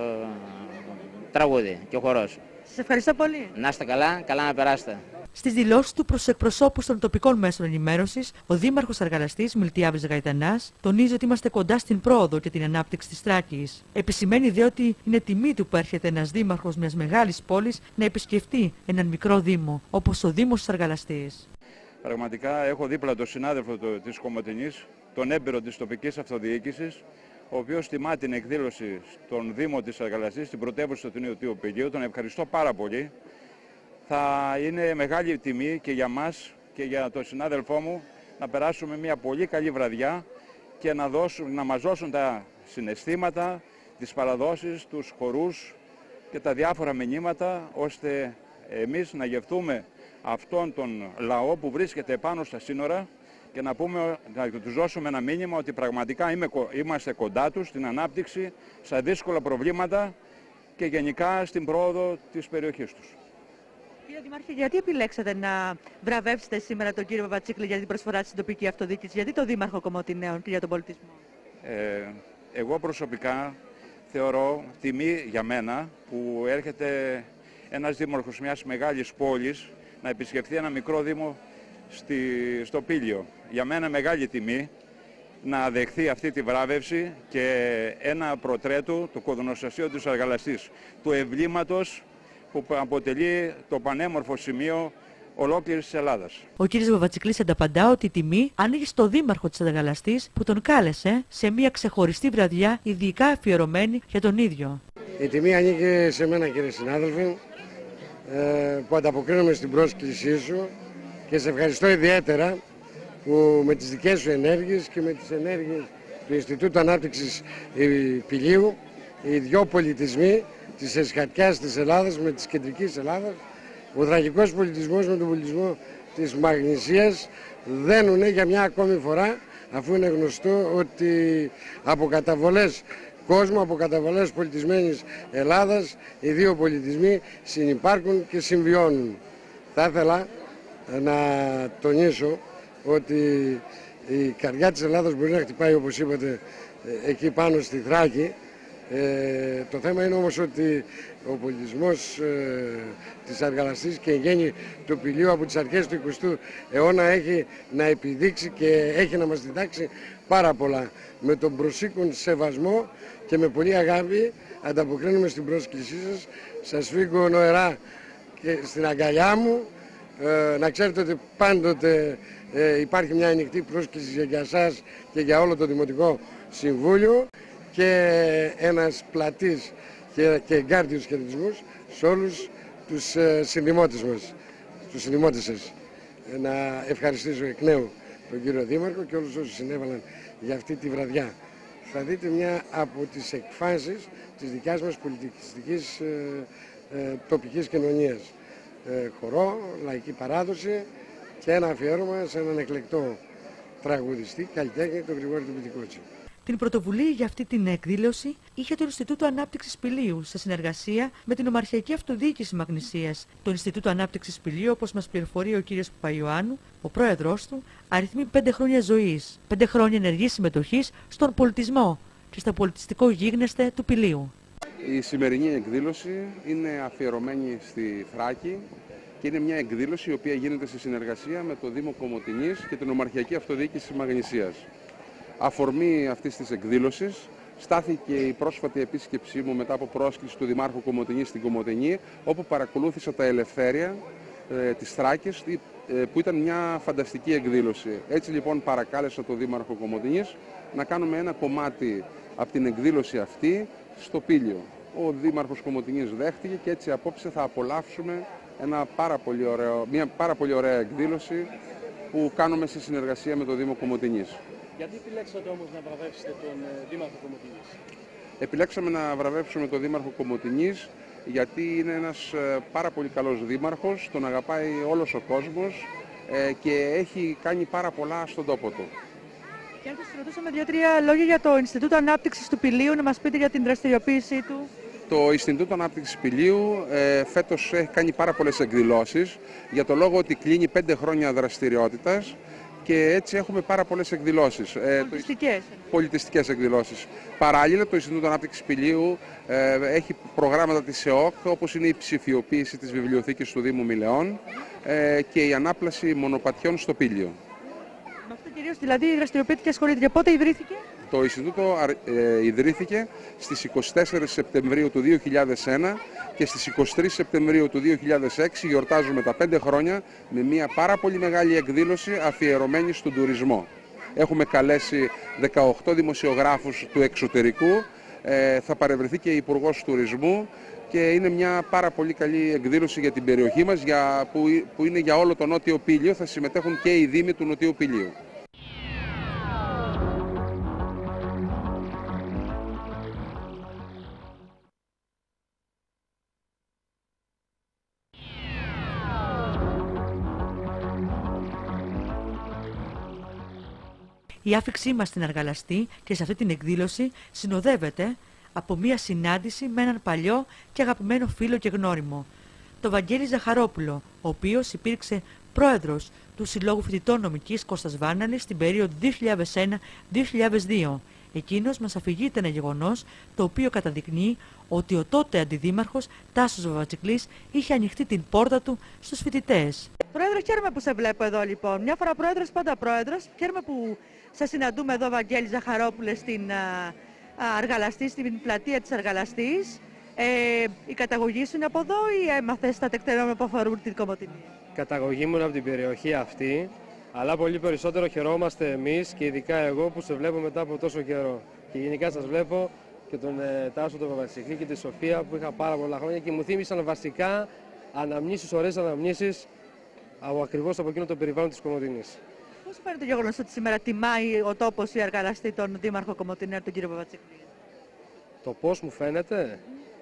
τραγούδι και ο χορός. Σας ευχαριστώ πολύ. Να είστε καλά, καλά να περάσετε. Στις δηλώσεις του προς εκπροσώπους των τοπικών μέσων ενημέρωσης, ο Δήμαρχος Αργαλαστής Μιλτιάδης Γαϊτανάς τονίζει ότι είμαστε κοντά στην πρόοδο και την ανάπτυξη της Θράκης. Επισημαίνει δε ότι είναι τιμή του που έρχεται ένας δήμαρχος μιας μεγάλης πόλης να επισκεφτεί έναν μικρό δήμο, όπως ο Δήμος της Αργαλαστής. Πραγματικά έχω δίπλα τον συνάδελφο της Κομοτηνής, τον έμπειρο της τοπικής αυτοδιοίκησης, ο οποίος τιμά την εκδήλωση στον Δήμο της Αργαλαστής, στην πρωτεύουσα του Νέου Τιοπηλίου. Τον ευχαριστώ πάρα πολύ. Θα είναι μεγάλη τιμή και για μας και για τον συνάδελφό μου να περάσουμε μια πολύ καλή βραδιά και να, δώσουν, να μας δώσουν τα συναισθήματα, τις παραδόσεις, τους χορούς και τα διάφορα μηνύματα, ώστε εμείς να γευτούμε αυτόν τον λαό που βρίσκεται πάνω στα σύνορα και να, πούμε, να τους δώσουμε ένα μήνυμα ότι πραγματικά είμαστε κοντά τους στην ανάπτυξη, στα δύσκολα προβλήματα και γενικά στην πρόοδο της περιοχής τους. Κύριε Δημάρχε, γιατί επιλέξατε να βραβεύσετε σήμερα τον κύριο Βαβατσίκλη για την προσφορά στην τοπική αυτοδιοίκηση, γιατί τον Δήμαρχο Κομοτηναίων και για τον πολιτισμό? Ε, εγώ προσωπικά θεωρώ τιμή για μένα που έρχεται ένας δήμαρχος μιας μεγάλης πόλης να επισκεφθεί ένα μικρό δήμο στη, στο Πήλιο. Για μένα μεγάλη τιμή να δεχθεί αυτή τη βράβευση και ένα προτρέτου του Κοδονοστασίου της Αργαλαστής, του ευλήματος που αποτελεί το πανέμορφο σημείο ολόκληρης της Ελλάδας. Ο κ. Βαβατσικλής ανταπαντά ότι η τιμή ανοίγει στο Δήμαρχο της Αργαλαστής που τον κάλεσε σε μια ξεχωριστή βραδιά ειδικά αφιερωμένη για τον ίδιο. Η τιμή ανήκει σε μένα, κύριε συνάδελφε, που ανταποκρίνομαι στην πρόσκλησή σου και σε ευχαριστώ ιδιαίτερα που με τις δικές σου ενέργειες και με τις ενέργειες του Ινστιτούτου Ανάπτυξης Πηλίου οι δυο πολιτισμοί της εσχατιάς της Ελλάδας με της κεντρικής Ελλάδας, ο θρακικός πολιτισμός με τον πολιτισμό της Μαγνησίας δένουνε για μια ακόμη φορά, αφού είναι γνωστό ότι από καταβολές κόσμου, από καταβολές πολιτισμένης Ελλάδας οι δύο πολιτισμοί συνυπάρχουν και συμβιώνουν. Θα ήθελα να τονίσω ότι η καρδιά της Ελλάδας μπορεί να χτυπάει, όπως είπατε, εκεί πάνω στη Θράκη. Ε, το θέμα είναι όμως ότι ο πολιτισμός ε, της Αργαλαστής και η γέννη του Πηλίου από τις αρχές του εικοστού αιώνα έχει να επιδείξει και έχει να μας διδάξει πάρα πολλά. Με τον προσήκον σεβασμό και με πολύ αγάπη ανταποκρίνουμε στην πρόσκλησή σας. Σας φύγω νοερά και στην αγκαλιά μου. Ε, να ξέρετε ότι πάντοτε ε, υπάρχει μια ανοιχτή πρόσκληση για εσάς και για όλο το Δημοτικό Συμβούλιο και ένας πλατής και, και εγκάρδιος χαιρετισμούς σε όλους τους ε, συνδημότες μας, τους συνδημότες σας. Ε, να ευχαριστήσω εκ νέου τον κύριο Δήμαρχο και όλους όσους συνέβαλαν για αυτή τη βραδιά. Θα δείτε μια από τις εκφάνσεις της δικιάς μας πολιτιστικής ε, ε, τοπικής κοινωνίας. Ε, χορό, λαϊκή παράδοση και ένα αφιέρωμα σε έναν εκλεκτό τραγουδιστή, καλλιτέχνη, τον Γρηγόρη του Πιτικότσι. Την πρωτοβουλία για αυτή την εκδήλωση είχε το Ινστιτούτο Ανάπτυξης Πηλίου σε συνεργασία με την Ομαρχιακή Αυτοδιοίκηση Μαγνησίας. Το Ινστιτούτο Ανάπτυξης Πηλίου, όπως μας πληροφορεί ο κ. Παπαϊωάννου, ο πρόεδρος του, αριθμεί πέντε χρόνια ζωής, πέντε χρόνια ενεργής συμμετοχής στον πολιτισμό και στο πολιτιστικό γίγνεσθε του Πηλίου. Η σημερινή εκδήλωση είναι αφιερωμένη στη Θράκη και είναι μια εκδήλωση η οποία γίνεται σε συνεργασία με το Δήμο Κομοτηνής και την Ομαρχιακή Αυτοδιοίκηση της Μαγνησίας. Αφορμή αυτής της εκδήλωσης στάθηκε η πρόσφατη επίσκεψή μου μετά από πρόσκληση του Δημάρχου Κομοτηνής στην Κομοτηνή, όπου παρακολούθησα τα ελευθέρια ε, της Θράκης, ε, που ήταν μια φανταστική εκδήλωση. Έτσι λοιπόν παρακάλεσα τον Δήμαρχο Κομοτηνής να κάνουμε ένα κομμάτι από την εκδήλωση αυτή στο Πήλιο. Ο Δήμαρχος Κομοτηνής δέχτηκε και έτσι απόψε θα απολαύσουμε ένα πάρα πολύ ωραίο, μια πάρα πολύ ωραία εκδήλωση που κάνουμε σε συνεργασία με το Δήμο Κομοτηνής. Γιατί επιλέξατε όμως να βραβεύσετε τον Δήμαρχο Κομοτηνής? Επιλέξαμε να βραβεύσουμε τον Δήμαρχο Κομοτηνής γιατί είναι ένας πάρα πολύ καλός δήμαρχος, τον αγαπάει όλος ο κόσμος και έχει κάνει πάρα πολλά στον τόπο του. Και αν σας ρωτούσαμε δύο-τρία λόγια για το Ινστιτούτο Ανάπτυξης του Πηλίου, να μας πείτε για την δραστηριοποίησή του. Το Ινστιτούτο Ανάπτυξης Πηλίου ε, φέτος έχει κάνει πάρα πολλές εκδηλώσεις για το λόγο ότι κλείνει πέντε χρόνια δραστηριότητας και έτσι έχουμε πάρα πολλές εκδηλώσεις. Πολιτιστικές. Πολιτιστικές εκδηλώσεις. Παράλληλα, το Ινστιτούτο Ανάπτυξης Πηλίου ε, έχει προγράμματα της ΕΟΚ, όπως είναι η ψηφιοποίηση της βιβλιοθήκης του Δήμου Μηλεών ε, και η ανάπλαση μονοπατιών στο Πήλιο. Με αυτό κυρίως δηλαδή δραστηριοποιήθηκε και ασχολείται. Πότε ιδρύθηκε? Το Ινστιτούτο ε, ιδρύθηκε στις είκοσι τέσσερις Σεπτεμβρίου του δύο χιλιάδες ένα και στις είκοσι τρεις Σεπτεμβρίου του δύο χιλιάδες έξι γιορτάζουμε τα πέντε χρόνια με μια πάρα πολύ μεγάλη εκδήλωση αφιερωμένη στον τουρισμό. Έχουμε καλέσει δεκαοκτώ δημοσιογράφους του εξωτερικού, ε, θα παρευρεθεί και η Υπουργός Τουρισμού και είναι μια πάρα πολύ καλή εκδήλωση για την περιοχή μας, για, που, που είναι για όλο το Νότιο Πήλιο, θα συμμετέχουν και οι δήμοι του Νοτιού Πηλίου. Η άφηξή μας στην Αργαλαστή και σε αυτή την εκδήλωση συνοδεύεται από μία συνάντηση με έναν παλιό και αγαπημένο φίλο και γνώριμο, τον Βαγγέλη Ζαχαρόπουλο, ο οποίος υπήρξε πρόεδρος του Συλλόγου Φοιτητών Νομικής Κώστας Βάναλης στην περίοδο δύο χιλιάδες ένα με δύο χιλιάδες δύο. Εκείνος μας αφηγείται ένα γεγονός το οποίο καταδεικνύει ότι ο τότε αντιδήμαρχος Τάσος Βαβατσικλής είχε ανοιχτεί την πόρτα του στους φοιτητές. Πρόεδρε, χαίρομαι που σε βλέπω εδώ λοιπόν. Μια φορά πρόεδρος, πάντα πρόεδρος. Χαίρομαι που σας συναντούμε εδώ, Βαγγέλη Ζαχαρόπουλε, στην α, α, Αργαλαστή, στην πλατεία της Αργαλαστής. Ε, η καταγωγή σου είναι από εδώ ή έμαθες τα τεκτενόμενα που αφορούν την Κομοτηνή? Η καταγωγή μου είναι από την περιοχή αυτή, αλλά πολύ περισσότερο χαιρόμαστε εμείς και ειδικά εγώ που σε βλέπω μετά από τόσο καιρό. Και γενικά σας βλέπω και τον ε, Τάσο, τον Βαβατσικλή και τη Σοφία που είχα πάρα πολλά χρόνια και μου θύμισαν βασικά αναμνήσεις, ωραίες αναμνήσεις από, ακριβώς από εκείνο το περιβάλλον της Κομοτηνής. Πώς φαίνεται το γεγονός ότι σήμερα τιμάει ο τόπος η Αργαλαστή τον Δήμαρχο Κομοτηνέρ, τον κύριο Βαβατσικλή? Το πώς μου φαίνεται?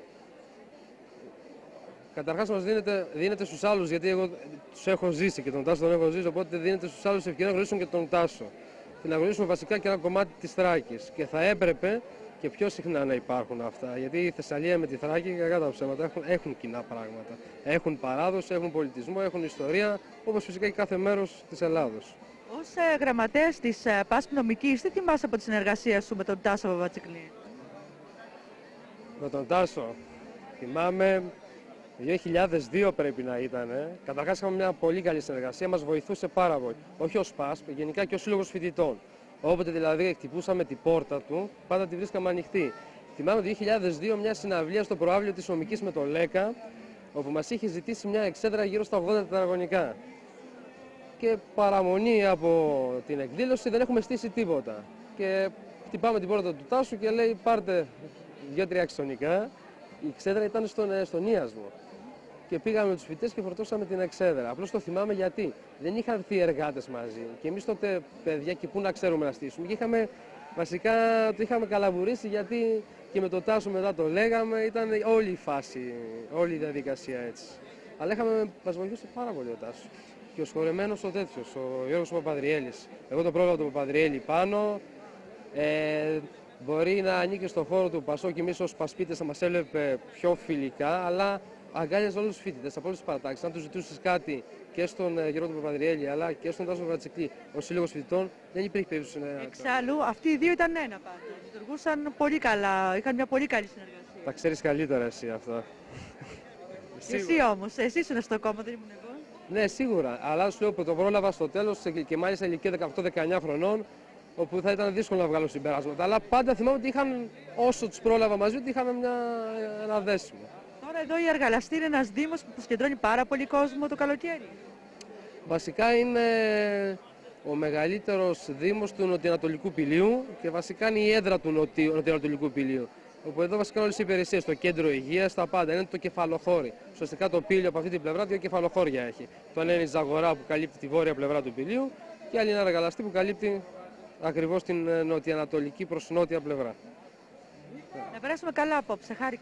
Καταρχάς μας δίνεται, δίνεται στους άλλους, γιατί εγώ τους έχω ζήσει και τον Τάσο τον έχω ζήσει, οπότε δίνεται στους άλλους ευκαιρία να γνωρίσουν και τον Τάσο. Και να γνωρίσουμε βασικά και ένα κομμάτι της Θράκης. Και θα έπρεπε και πιο συχνά να υπάρχουν αυτά, γιατί η Θεσσαλία με τη Θράκη, κακά τα ψέματα, έχουν, έχουν κοινά πράγματα. Έχουν παράδοση, έχουν πολιτισμό, έχουν ιστορία, όπως φυσικά και κάθε μέρος της Ελλάδος. Ως ε, γραμματέας της ε, ΠΑΣΠ Νομικής, τι θυμάσαι από τη συνεργασία σου με τον Τάσο Βαβατσικλή? Με τον Τάσο θυμάμαι δύο χιλιάδες δύο πρέπει να ήταν. Ε. Καταρχάς είχαμε μια πολύ καλή συνεργασία, μας βοηθούσε πάρα πολύ. Όχι ως ΠΑΣΠ, γενικά και ως Σύλλογος Φοιτητών. Όποτε δηλαδή χτυπούσαμε την πόρτα του, πάντα τη βρίσκαμε ανοιχτή. Θυμάμαι το δύο χιλιάδες δύο μια συναυλία στο προάβλιο της Νομικής με το ΛΕΚΑ, όπου μας είχε ζητήσει μια εξέδρα γύρω στα ογδόντα τετραγωνικά. Και παραμονή από την εκδήλωση δεν έχουμε στήσει τίποτα. Και χτυπάμε την πόρτα του Τάσου και λέει πάρτε δύο-τρία αξιονικά. Η εξέδρα ήταν στον, στον Ίασμο. Και πήγαμε με τους φοιτητές και φορτώσαμε την εξέδρα. Απλώς το θυμάμαι γιατί δεν είχαν έρθει οι εργάτες μαζί. Και εμείς τότε, παιδιά, και πού να ξέρουμε να στήσουμε. Και είχαμε, βασικά το είχαμε καλαβουρήσει γιατί και με το Τάσο μετά το λέγαμε. Ήταν όλη η φάση, όλη η διαδικασία έτσι. Αλλά είχαμε, μας βοηθούσε πάρα πολύ ο Τάσος. Και ο σχολεμένος ο τέτοιος, ο Γιώργος Παπαδριέλης. Εγώ το πρόλαβα τον Παπαδριέλη πάνω. Ε, μπορεί να ανήκει στον χώρο του Πασό και εμείς ως πασπίτες θα μας έβλεπε πιο φιλικά, αλλά αγκάλιαζε όλους τους φοιτητές από όλες τις παρατάξεις. Αν τους ζητούσες κάτι και στον Γιώργο Παπαδριέλη αλλά και στον Τάσο Βαβατσικλή ως Σύλλογος Φοιτητών, δεν υπήρχε περίπτωση να. Εξάλλου, αυτοί οι δύο ήταν ένα πάντα. Λειτουργούσαν πολύ καλά, είχαν μια πολύ καλή συνεργασία. Τα ξέρεις καλύτερα εσύ αυτά. Εσύ όμως, εσύ ήσουν στο κόμμα, δεν ήμουν εγώ. Ναι, σίγουρα. Αλλά σου λέω που το πρόλαβα στο τέλος και μάλιστα ηλικία δεκαοκτώ δεκαεννιά χρονών, όπου θα ήταν δύσκολο να βγάλω συμπεράσματα. Αλλά πάντα θυμάμαι ότι είχαν, όσο τους πρόλαβα μαζί, ότι είχαμε μια, ένα δέσιμο. Τώρα εδώ η Αργαλαστή είναι ένας δήμος που συγκεντρώνει πάρα πολύ κόσμο το καλοκαίρι. Βασικά είναι ο μεγαλύτερος δήμος του Νοτιοανατολικού Πηλίου και βασικά είναι η έδρα του Νοτιο, Νοτιοανατολικού Πηλίου. Όπου εδώ βασικά όλες οι υπηρεσίες, το κέντρο υγείας, τα πάντα, είναι το κεφαλοχώρι. Ουσιαστικά το Πήλιο από αυτή την πλευρά δύο κεφαλοχώρια έχει. Το ένα είναι η Ζαγορά που καλύπτει τη βόρεια πλευρά του Πηλίου και άλλη είναι η Αργαλαστή που καλύπτει ακριβώς την νοτιοανατολική προς νότια πλευρά. Να περάσουμε καλά απόψε, χάρηκα.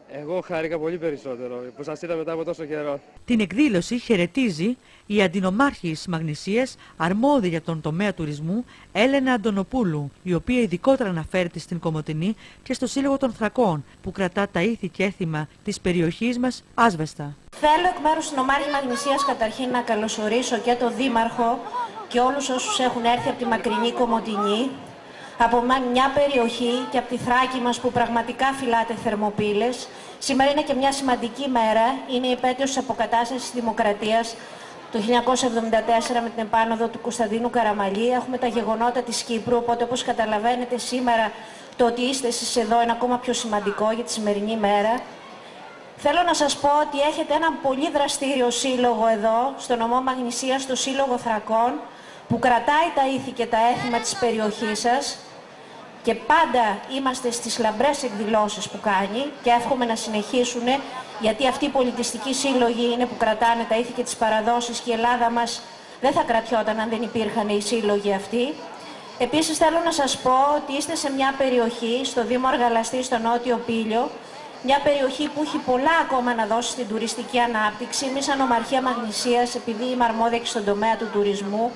Εγώ χάρηκα πολύ περισσότερο που σας είδα μετά από τόσο καιρό. Την εκδήλωση χαιρετίζει η αντινομάρχης Μαγνησίας, αρμόδια για τον τομέα τουρισμού, Έλενα Αντωνοπούλου, η οποία ειδικότερα αναφέρεται στην Κομοτηνή και στο Σύλλογο των Θρακών, που κρατά τα ήθη και έθιμα της περιοχής μας άσβεστα. Θέλω εκ μέρους της νομάρχης Μαγνησίας καταρχήν να καλωσορίσω και τον Δήμαρχο και όλους όσους έχουν έρθει από τη μακρινή Κομοτηνή, από μια περιοχή και από τη Θράκη μας που πραγματικά φυλάται θερμοπύλες. Σήμερα είναι και μια σημαντική μέρα, είναι η επέτειος της αποκατάστασης της δημοκρατίας το χίλια εννιακόσια εβδομήντα τέσσερα με την επάνωδο του Κωνσταντίνου Καραμαλή. Έχουμε τα γεγονότα της Κύπρου, οπότε όπως καταλαβαίνετε σήμερα το ότι είστε εσείς εδώ είναι ακόμα πιο σημαντικό για τη σημερινή μέρα. Θέλω να σας πω ότι έχετε έναν πολύ δραστήριο σύλλογο εδώ, στο νομό Μαγνησίας, στο Σύλλογο Θρακών, που κρατάει τα ήθη και τα έθιμα της περιοχής σας και πάντα είμαστε στις λαμπρές εκδηλώσεις που κάνει και εύχομαι να συνεχίσουν, γιατί αυτοί οι πολιτιστικοί σύλλογοι είναι που κρατάνε τα ήθη και τις παραδόσεις και η Ελλάδα μας δεν θα κρατιόταν αν δεν υπήρχαν οι σύλλογοι αυτοί. Επίσης θέλω να σας πω ότι είστε σε μια περιοχή, στο Δήμο Αργαλαστή, στο Νότιο Πήλιο, μια περιοχή που έχει πολλά ακόμα να δώσει στην τουριστική ανάπτυξη. Εμείς σαν Ομαρχία Μαγνησίας, επειδή είμαι αρμόδια και στον τομέα του τουρισμού,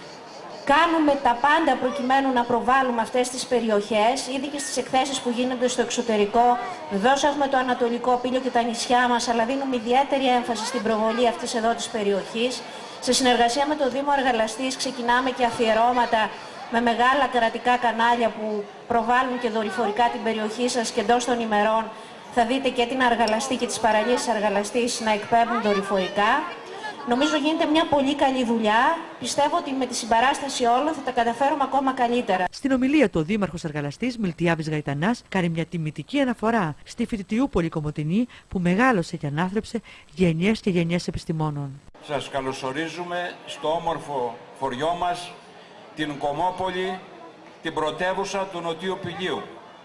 κάνουμε τα πάντα προκειμένου να προβάλλουμε αυτές τις περιοχές, ήδη και στις εκθέσεις που γίνονται στο εξωτερικό. Βεβαίως έχουμε το Ανατολικό Πήλιο και τα νησιά μας, αλλά δίνουμε ιδιαίτερη έμφαση στην προβολή αυτής εδώ της περιοχής. Σε συνεργασία με το Δήμο Αργαλαστής ξεκινάμε και αφιερώματα με μεγάλα κρατικά κανάλια που προβάλλουν και δορυφορικά την περιοχή σας και εντός των ημερών θα δείτε και την Αργαλαστή και τις παραλίες της Αργαλαστής να εκπέμπουν δορυφορικά. Νομίζω γίνεται μια πολύ καλή δουλειά. Πιστεύω ότι με τη συμπαράσταση όλων θα τα καταφέρουμε ακόμα καλύτερα. Στην ομιλία του ο Δήμαρχος Αργαλαστής Μιλτιάδης Γαϊτανάς κάνει μια τιμητική αναφορά στη φοιτητιούπολη Κομοτηνή που μεγάλωσε και ανάθρεψε γενιές και γενιές επιστημόνων. Σας καλωσορίζουμε στο όμορφο χωριό μας, την Κομόπολη, την πρωτεύουσα του Νοτιού Πηλίου,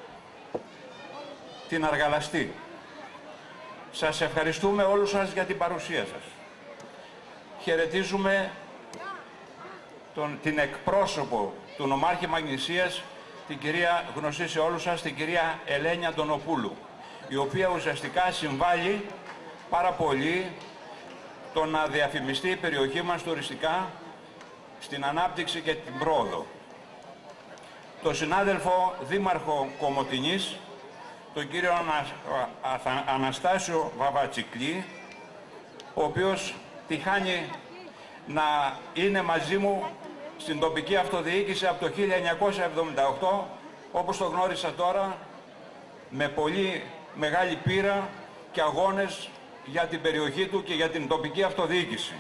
την Αργαλαστή. Σας ευχαριστούμε όλους σας για την παρουσία σας. Χαιρετίζουμε τον, την εκπρόσωπο του νομάρχη Μαγνησίας, την κυρία, γνωστή σε όλους σας, την κυρία Ελένη Αντωνοπούλου, η οποία ουσιαστικά συμβάλλει πάρα πολύ το να διαφημιστεί η περιοχή μας τουριστικά στην ανάπτυξη και την πρόοδο. Το συνάδελφο Δήμαρχο Κομοτηνής, τον κύριο Ανα, Αναστάσιο Βαβατσικλή, ο οποίος τυχάνει να είναι μαζί μου στην τοπική αυτοδιοίκηση από το χίλια εννιακόσια εβδομήντα οκτώ, όπως το γνώρισα τώρα, με πολύ μεγάλη πείρα και αγώνες για την περιοχή του και για την τοπική αυτοδιοίκηση.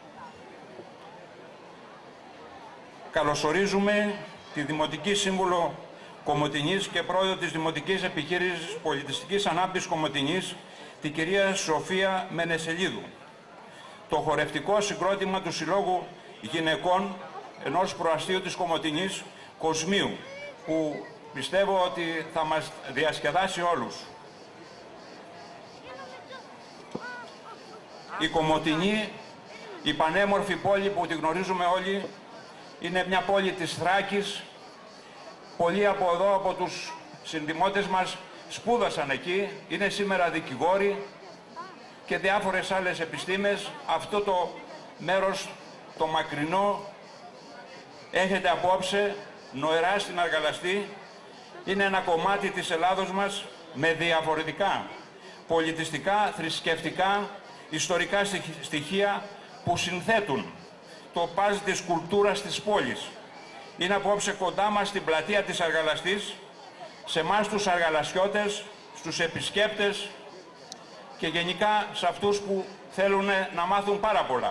Καλωσορίζουμε τη Δημοτική Σύμβουλο Κομοτηνής και πρόεδρο της Δημοτικής Επιχείρησης Πολιτιστικής Ανάπτυξης Κομοτηνής, την κυρία Σοφία Μενεσελίδου. Το χορευτικό συγκρότημα του Συλλόγου Γυναικών ενός προαστίου της Κομοτηνής, Κοσμίου, που πιστεύω ότι θα μας διασκεδάσει όλους. Η Κομοτηνή, η πανέμορφη πόλη που τη γνωρίζουμε όλοι, είναι μια πόλη της Θράκης. Πολλοί από εδώ, από τους συνδημότες μας, σπούδασαν εκεί, είναι σήμερα δικηγόροι και διάφορες άλλες επιστήμες. Αυτό το μέρος, το μακρινό, έχετε απόψε νοερά στην Αργαλαστή. Είναι ένα κομμάτι της Ελλάδος μας με διαφορετικά πολιτιστικά, θρησκευτικά, ιστορικά στοιχεία που συνθέτουν το παζ της κουλτούρας της πόλης. Είναι απόψε κοντά μας στην πλατεία της Αργαλαστής, σε εμάς τους Αργαλασιώτες, στους επισκέπτες και γενικά σε αυτούς που θέλουν να μάθουν πάρα πολλά.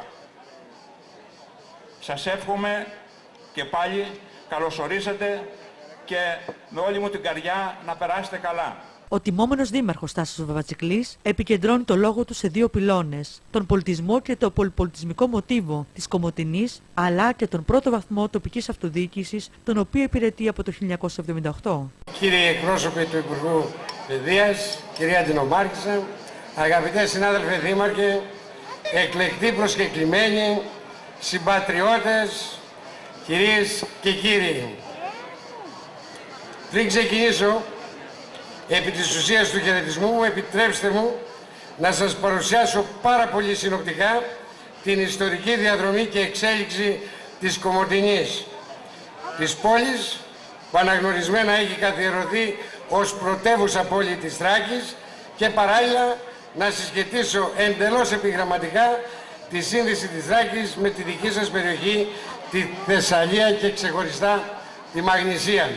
Σας εύχομαι και πάλι καλωσορίσατε και με όλη μου την καρδιά να περάσετε καλά. Ο τιμόμενος δήμαρχος Τάσος Βαβατσικλής επικεντρώνει το λόγο του σε δύο πυλώνες, τον πολιτισμό και το πολυπολιτισμικό μοτίβο της Κομοτηνής, αλλά και τον πρώτο βαθμό τοπικής αυτοδιοίκησης, τον οποίο υπηρετεί από το χίλια εννιακόσια εβδομήντα οκτώ. Κύριοι εκπρόσωποι του Υπουργού Παιδείας, κυρία Αντινομάρχησα, αγαπητές συνάδελφοι δήμαρχοι, εκλεκτοί προσκεκλημένοι, συμπατριώτες, κυρίες και κύριοι. Πριν ξεκινήσω, επί της ουσίας του χαιρετισμού μου, επιτρέψτε μου να σας παρουσιάσω πάρα πολύ συνοπτικά την ιστορική διαδρομή και εξέλιξη της Κομοτηνής, της πόλης που αναγνωρισμένα έχει καθιερωθεί ως πρωτεύουσα πόλη της Θράκης, και παράλληλα να συσχετίσω εντελώς επιγραμματικά τη σύνδεση της Θράκης με τη δική σας περιοχή, τη Θεσσαλία και ξεχωριστά τη Μαγνησία.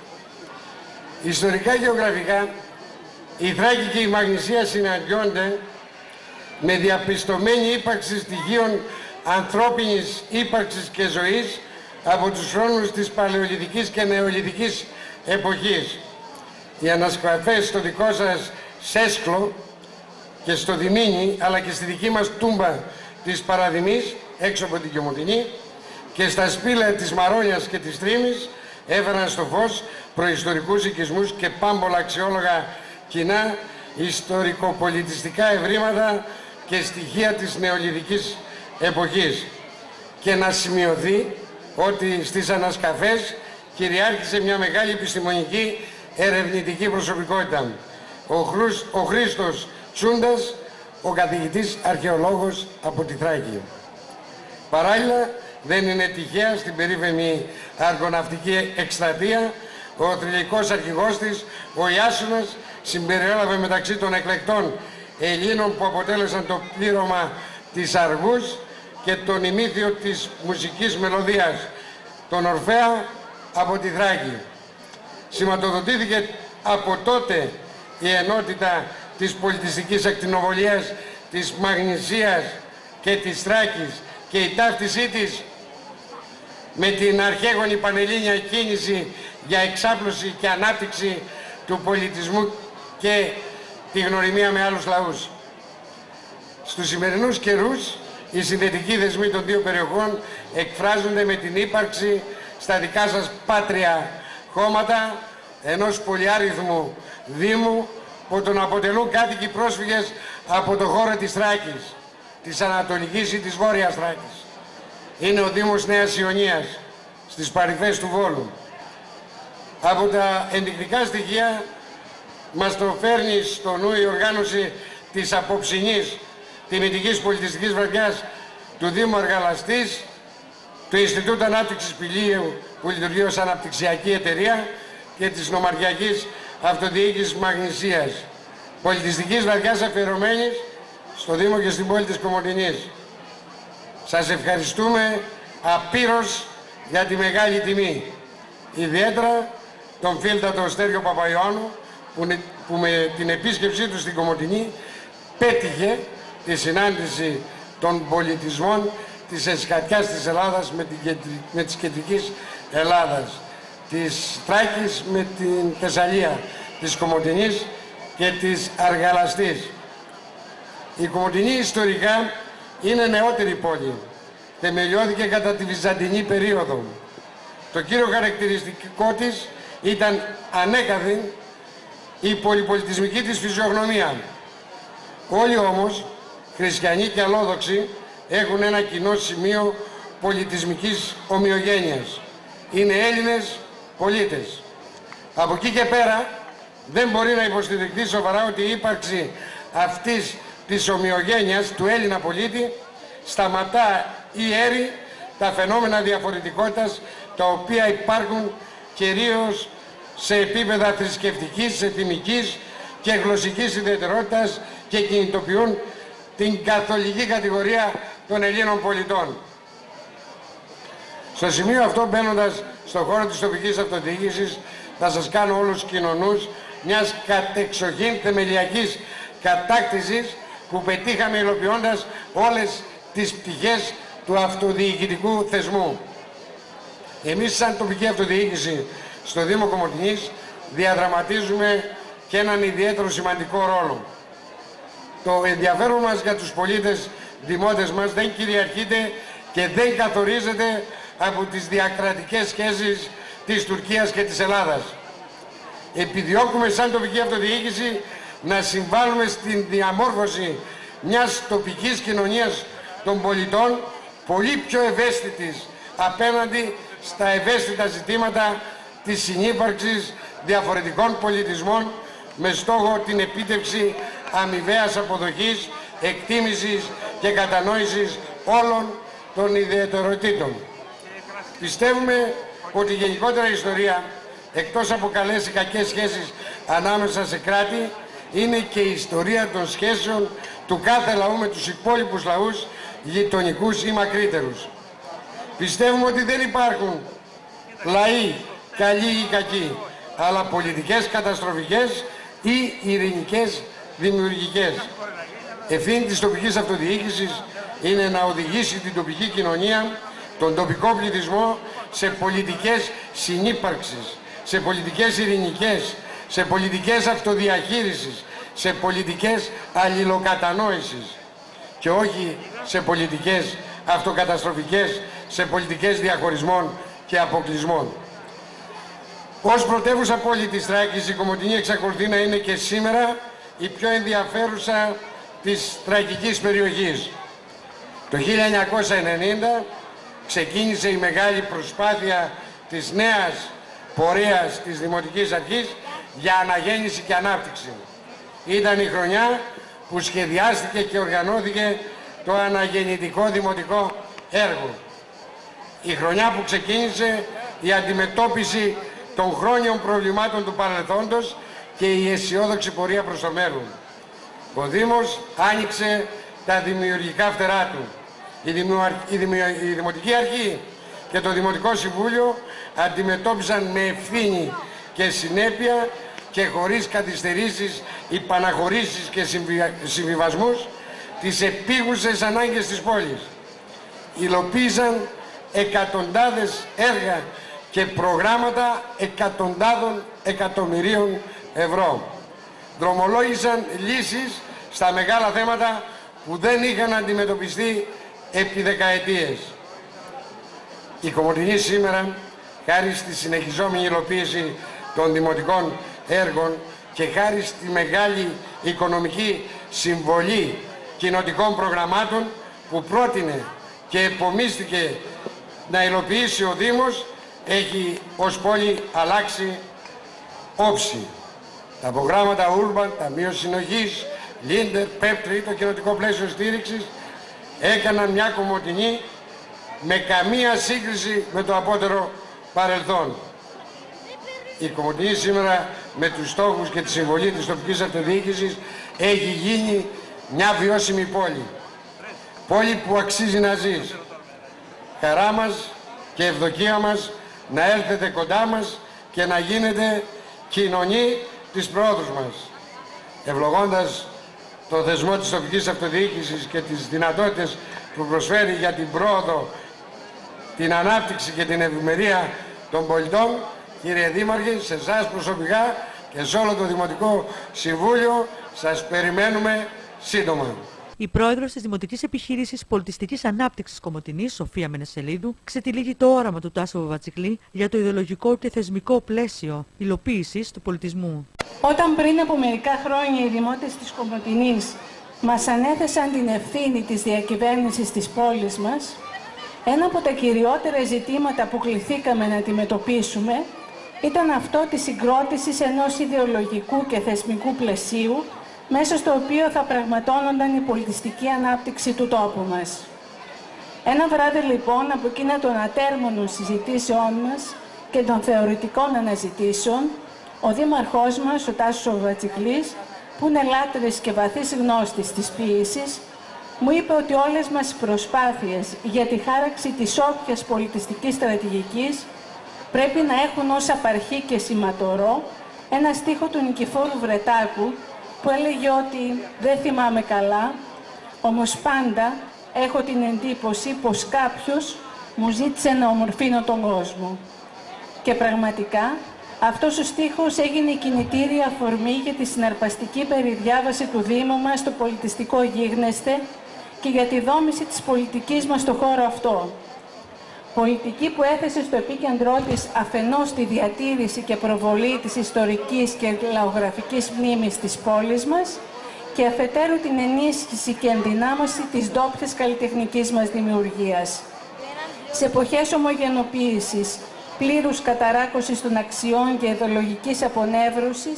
Ιστορικά γεωγραφικά, η Θράκη και η Μαγνησία συναντιόνται με διαπιστωμένη ύπαρξη στοιχείων ανθρώπινης ύπαρξης και ζωής από τους χρόνους της Παλαιολιθικής και Νεολιθικής εποχής. Οι ανασκαφές στο δικό σας Σέσκλο και στο Δημήνι, αλλά και στη δική μας Τούμπα της Παραδημής, έξω από την Κομοτηνή, και στα σπήλαια της Μαρόνιας και της Τρίμης, έφεραν στο φως προϊστορικούς οικισμούς και πάμπολα αξιόλογα κοινά ιστορικοπολιτιστικά ευρήματα και στοιχεία της νεολιθικής εποχής. Και να σημειωθεί ότι στις ανασκαφές κυριάρχησε μια μεγάλη επιστημονική ερευνητική προσωπικότητα. Ο, Χρούς, ο Χρήστος Τσούντας, ο καθηγητής αρχαιολόγος από τη Θράκη. Παράλληλα, δεν είναι τυχαία στην περίφημη αργοναυτική εκστρατεία ο θρυλικός αρχηγός της, ο Ιάσονας, συμπεριέλαβε μεταξύ των εκλεκτών Ελλήνων που αποτέλεσαν το πλήρωμα της Αργούς και τον ημίθιο της μουσικής μελωδίας, τον Ορφέα από τη Θράκη. Σηματοδοτήθηκε από τότε η ενότητα της πολιτιστικής ακτινοβολίας της Μαγνησίας και της Θράκης και η ταύτισή της με την αρχαίγονη πανελλήνια κίνηση για εξάπλωση και ανάπτυξη του πολιτισμού και τη γνωριμία με άλλους λαούς. Στους σημερινούς καιρούς, οι συνδετικοί δεσμοί των δύο περιοχών εκφράζονται με την ύπαρξη στα δικά σας πάτρια χώματα ενός πολυάριθμου δήμου που τον αποτελούν κάτοικοι πρόσφυγες από το χώρο της Θράκης, της Ανατολικής ή της Βόρειας Θράκης. Είναι ο Δήμος Νέας Ιωνίας, στις παρυφές του Βόλου. Από τα ενδεικτικά στοιχεία μας το φέρνει στο νου η οργάνωση της απόψινής τιμητικής πολιτιστικής βραδιάς του Δήμου Αργαλαστής, του Ινστιτούτου Ανάπτυξης Πηλίου που λειτουργεί ως αναπτυξιακή εταιρεία και της Νομαρχιακής Αυτοδιοίκησης Μαγνησίας, πολιτιστικής βραδιάς αφιερωμένης στο Δήμο και στην πόλη της Κομοτηνής. Σας ευχαριστούμε απείρως για τη μεγάλη τιμή. Ιδιαίτερα τον φίλτατο Στέριο Παπαϊωάννου που, που με την επίσκεψή του στην Κομοτηνή πέτυχε τη συνάντηση των πολιτισμών της Εσκατιάς της Ελλάδας με, την, με της κεντρικής Ελλάδας, της Θράκης με την Θεσσαλία, της Κομοτηνής και της Αργαλαστής. Η Κομοτηνή ιστορικά είναι νεότερη πόλη. Θεμελιώθηκε κατά τη Βυζαντινή περίοδο. Το κύριο χαρακτηριστικό της ήταν ανέκαθεν η πολυπολιτισμική της φυσιογνωμία. Όλοι όμως, χριστιανοί και αλλόδοξοι, έχουν ένα κοινό σημείο πολιτισμικής ομοιογένειας. Είναι Έλληνες πολίτες. Από εκεί και πέρα δεν μπορεί να υποστηριχθεί σοβαρά ότι η ύπαρξη αυτής της ομοιογένειας του Έλληνα πολίτη σταματά ή έρει τα φαινόμενα διαφορετικότητας τα οποία υπάρχουν κυρίως σε επίπεδα θρησκευτικής, εθνικής και γλωσσικής ιδιαιτερότητας και κινητοποιούν την καθολική κατηγορία των Ελλήνων πολιτών. Στο σημείο αυτό, μπαίνοντας στον χώρο της τοπικής αυτοδιοίκησης, θα σας κάνω όλους κοινωνούς μιας κατεξοχήν θεμελιακής κατάκτησης που πετύχαμε υλοποιώντας όλες τις πτυχές του αυτοδιοικητικού θεσμού. Εμείς σαν τοπική αυτοδιοίκηση στο Δήμο Κομοτηνής διαδραματίζουμε και έναν ιδιαίτερο σημαντικό ρόλο. Το ενδιαφέρον μας για τους πολίτες δημότες μας δεν κυριαρχείται και δεν καθορίζεται από τις διακρατικές σχέσεις της Τουρκίας και της Ελλάδας. Επιδιώκουμε σαν τοπική αυτοδιοίκηση να συμβάλλουμε στην διαμόρφωση μιας τοπικής κοινωνίας των πολιτών πολύ πιο ευαίσθητης απέναντι στα ευαίσθητα ζητήματα της συνύπαρξης διαφορετικών πολιτισμών με στόχο την επίτευξη αμοιβαίας αποδοχής, εκτίμησης και κατανόησης όλων των ιδιαιτεροτήτων. Πιστεύουμε ότι η γενικότερα ιστορία, εκτός από καλές ή κακές σχέσεις ανάμεσα σε κράτη, είναι και η ιστορία των σχέσεων του κάθε λαού με τους υπόλοιπους λαούς, γειτονικούς ή μακρύτερους. Πιστεύουμε ότι δεν υπάρχουν λαοί καλοί ή κακοί, αλλά πολιτικές καταστροφικές ή ειρηνικές δημιουργικές. Ευθύνη της τοπικής αυτοδιοίκησης είναι να οδηγήσει την τοπική κοινωνία, τον τοπικό πληθυσμό, σε πολιτικές συνύπαρξης, σε πολιτικές ειρηνικές, σε πολιτικές αυτοδιαχείρισης, σε πολιτικές αλληλοκατανόησης και όχι σε πολιτικές αυτοκαταστροφικές, σε πολιτικές διαχωρισμών και αποκλεισμών. Ως πρωτεύουσα πόλη της Θράκης, η Κομοτηνή εξακολουθεί να είναι και σήμερα η πιο ενδιαφέρουσα της θρακικής περιοχής. Το χίλια εννιακόσια ενενήντα ξεκίνησε η μεγάλη προσπάθεια της νέας πορείας της Δημοτικής Αρχής για αναγέννηση και ανάπτυξη. Ήταν η χρονιά που σχεδιάστηκε και οργανώθηκε το αναγεννητικό δημοτικό έργο. Η χρονιά που ξεκίνησε η αντιμετώπιση των χρόνιων προβλημάτων του παρελθόντος και η αισιόδοξη πορεία προς το μέλλον. Ο Δήμος άνοιξε τα δημιουργικά φτερά του. Η, δημιου... η, δημιου... η Δημοτική Αρχή και το Δημοτικό Συμβούλιο αντιμετώπισαν με ευθύνη και συνέπεια και χωρίς καθυστερήσεις, υπαναχωρήσεις και συμβιβασμούς τις επίγουσες ανάγκες της πόλης. Υλοποίησαν εκατοντάδες έργα και προγράμματα εκατοντάδων εκατομμυρίων ευρώ. Δρομολόγησαν λύσεις στα μεγάλα θέματα που δεν είχαν αντιμετωπιστεί επί δεκαετίες. Η Κομοτηνή σήμερα, χάρη στη συνεχιζόμενη υλοποίηση των δημοτικών έργων και χάρη στη μεγάλη οικονομική συμβολή κοινοτικών προγραμμάτων που πρότεινε και επομίστηκε να υλοποιήσει ο Δήμος, έχει ως πόλη αλλάξει όψη. Τα προγράμματα Urban, Ταμείο Συνοχής, Λίντερ, Πέπτρι, το κοινοτικό πλαίσιο στήριξης έκαναν μια Κομοτηνή με καμία σύγκριση με το απότερο παρελθόν. Η Κομοτηνή σήμερα με τους στόχους και τη συμβολή της τοπικής αυτοδιοίκησης έχει γίνει μια βιώσιμη πόλη. Πόλη που αξίζει να ζεις. Χαρά μας και ευδοκία μας να έρθετε κοντά μας και να γίνετε κοινωνή της πρόοδους μας. Ευλογώντας το θεσμό της τοπικής αυτοδιοίκησης και τις δυνατότητες που προσφέρει για την πρόοδο, την ανάπτυξη και την ευημερία των πολιτών, κύριε Δήμαρχε, σε εσάς προσωπικά και σε όλο το Δημοτικό Συμβούλιο σας περιμένουμε σύντομα. Η πρόεδρος της Δημοτικής Επιχείρησης Πολιτιστικής Ανάπτυξης Κομοτηνής, Σοφία Μενεσελίδου, ξετυλίγει το όραμα του Τάσου Βαβατσικλή για το ιδεολογικό και θεσμικό πλαίσιο υλοποίησης του πολιτισμού. Όταν πριν από μερικά χρόνια οι δημότες της Κομοτηνής μας ανέθεσαν την ευθύνη της διακυβέρνησης της πόλης μας, ένα από τα κυριότερα ζητήματα που κληθήκαμε να αντιμετωπίσουμε ήταν αυτό της συγκρότησης ενός ιδεολογικού και θεσμικού πλαισίου μέσα στο οποίο θα πραγματώνονταν η πολιτιστική ανάπτυξη του τόπου μας. Ένα βράδυ λοιπόν από εκείνα των ατέρμονων συζητήσεών μας και των θεωρητικών αναζητήσεων, ο δήμαρχός μας, ο Τάσος Βαβατσικλής, που είναι λάτρης και βαθύς γνώστης της ποίησης, μου είπε ότι όλες μας οι προσπάθειες για τη χάραξη της όποιας πολιτιστικής στρατηγικής πρέπει να έχουν ως απαρχή και σηματορό ένα στίχο του Νικηφόρου Βρετάκου που έλεγε ότι «Δεν θυμάμαι καλά, όμως πάντα έχω την εντύπωση πως κάποιος μου ζήτησε να ομορφύνω τον κόσμο». Και πραγματικά αυτός ο στίχος έγινε η κινητήρια αφορμή για τη συναρπαστική περιδιάβαση του Δήμου μας στο πολιτιστικό γίγνεσθε και για τη δόμηση της πολιτικής μας στο χώρο αυτό. Πολιτική που έθεσε στο επίκεντρό της αφενός τη διατήρηση και προβολή της ιστορικής και λαογραφικής μνήμης της πόλης μας και αφετέρου την ενίσχυση και ενδυνάμωση της ντόπιας καλλιτεχνικής μας δημιουργίας. Σε εποχές ομογενοποίησης, πλήρους καταράκωσης των αξιών και ιδεολογικής απονεύρωσης,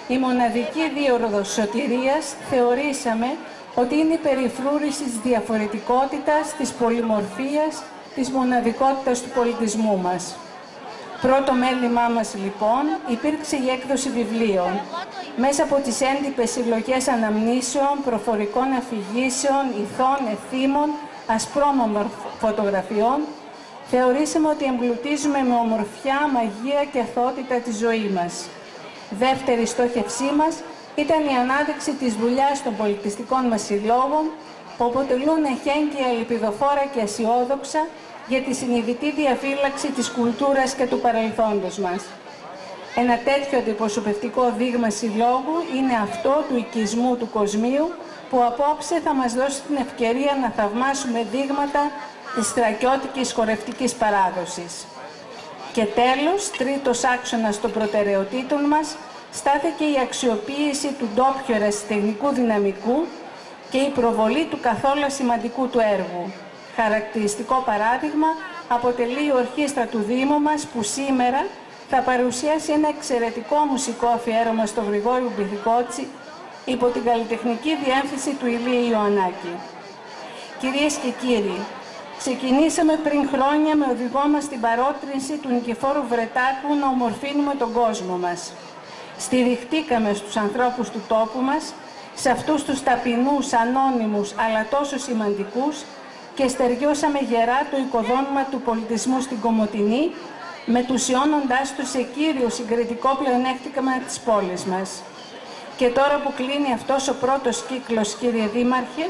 η μοναδική δίωδος σωτηρίας, θεωρήσαμε ότι είναι η περιφρούρηση της διαφορετικότητας, της πολυμορφίας, της μοναδικότητας του πολιτισμού μας. Πρώτο μέλημά μας λοιπόν υπήρξε η έκδοση βιβλίων. Μέσα από τις έντυπες συλλογές αναμνήσεων, προφορικών αφηγήσεων, ηθών, εθήμων, ασπρόμων φωτογραφιών, θεωρήσαμε ότι εμπλουτίζουμε με ομορφιά, μαγεία και αθωότητα τη ζωή μας. Δεύτερη στόχευσή μας ήταν η ανάδειξη της δουλειάς των πολιτιστικών μας συλλόγων, που αποτελούν εχέγγυα ελπιδοφόρα και αισιόδοξα για τη συνειδητή διαφύλαξη της κουλτούρας και του παρελθόντος μας. Ένα τέτοιο αντιπροσωπευτικό δείγμα συλλόγου είναι αυτό του οικισμού του Κοσμίου, που απόψε θα μας δώσει την ευκαιρία να θαυμάσουμε δείγματα της στρακιώτικης χορευτικής παράδοσης. Και τέλος, τρίτος άξονας των προτεραιοτήτων μας, στάθηκε η αξιοποίηση του ντόπιου ερασιτεχνικού δυναμικού και η προβολή του καθόλου σημαντικού του έργου. Χαρακτηριστικό παράδειγμα αποτελεί η ορχήστρα του Δήμου μας, που σήμερα θα παρουσιάσει ένα εξαιρετικό μουσικό αφιέρωμα στο Γρηγόριο Μπιθικότσι υπό την καλλιτεχνική διεύθυνση του Ηλία Ιωαννάκη. Κυρίες και κύριοι, ξεκινήσαμε πριν χρόνια με οδηγό μας την παρότρινση του Νικηφόρου Βρετάκου να ομορφύνουμε τον κόσμο μας. Στηριχτήκαμε στους ανθρώπους του τόπου μας, σε αυτούς τους ταπεινούς, ανώνυμους, αλλά τόσο σημαντικούς, και στεριώσαμε γερά το οικοδόμημα του πολιτισμού στην Κομοτηνή, μετουσιώνοντάς του σε κύριο συγκριτικό πλεονέκτημα της πόλης μας. Και τώρα που κλείνει αυτός ο πρώτος κύκλος, κύριε Δήμαρχε,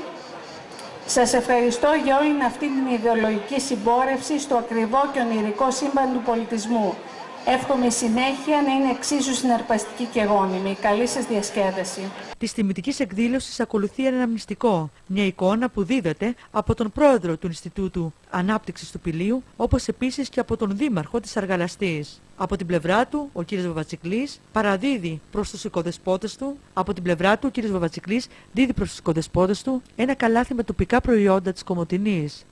σας ευχαριστώ για όλη αυτή την ιδεολογική συμπόρευση στο ακριβό και ονειρικό σύμπαν του πολιτισμού. Εύχομαι συνέχεια να είναι εξίσου συναρπαστική και γόνιμη. Καλή σας διασκέδαση. Της τιμητικής εκδήλωσης ακολουθεί ένα αναμνηστικό, μια εικόνα που δίδεται από τον πρόεδρο του Ινστιτούτου Ανάπτυξης του Πηλίου, όπως επίσης και από τον δήμαρχο της Αργαλαστής. Από την πλευρά του, ο κ. Βαβατσικλής παραδίδει προς τους οικοδεσπότες του, από την πλευρά του, ο κ. Βαβατσικλής δίδει προς τους οικοδεσπότες του ένα καλάθι με τοπικά προϊόντα της Κομοτηνής.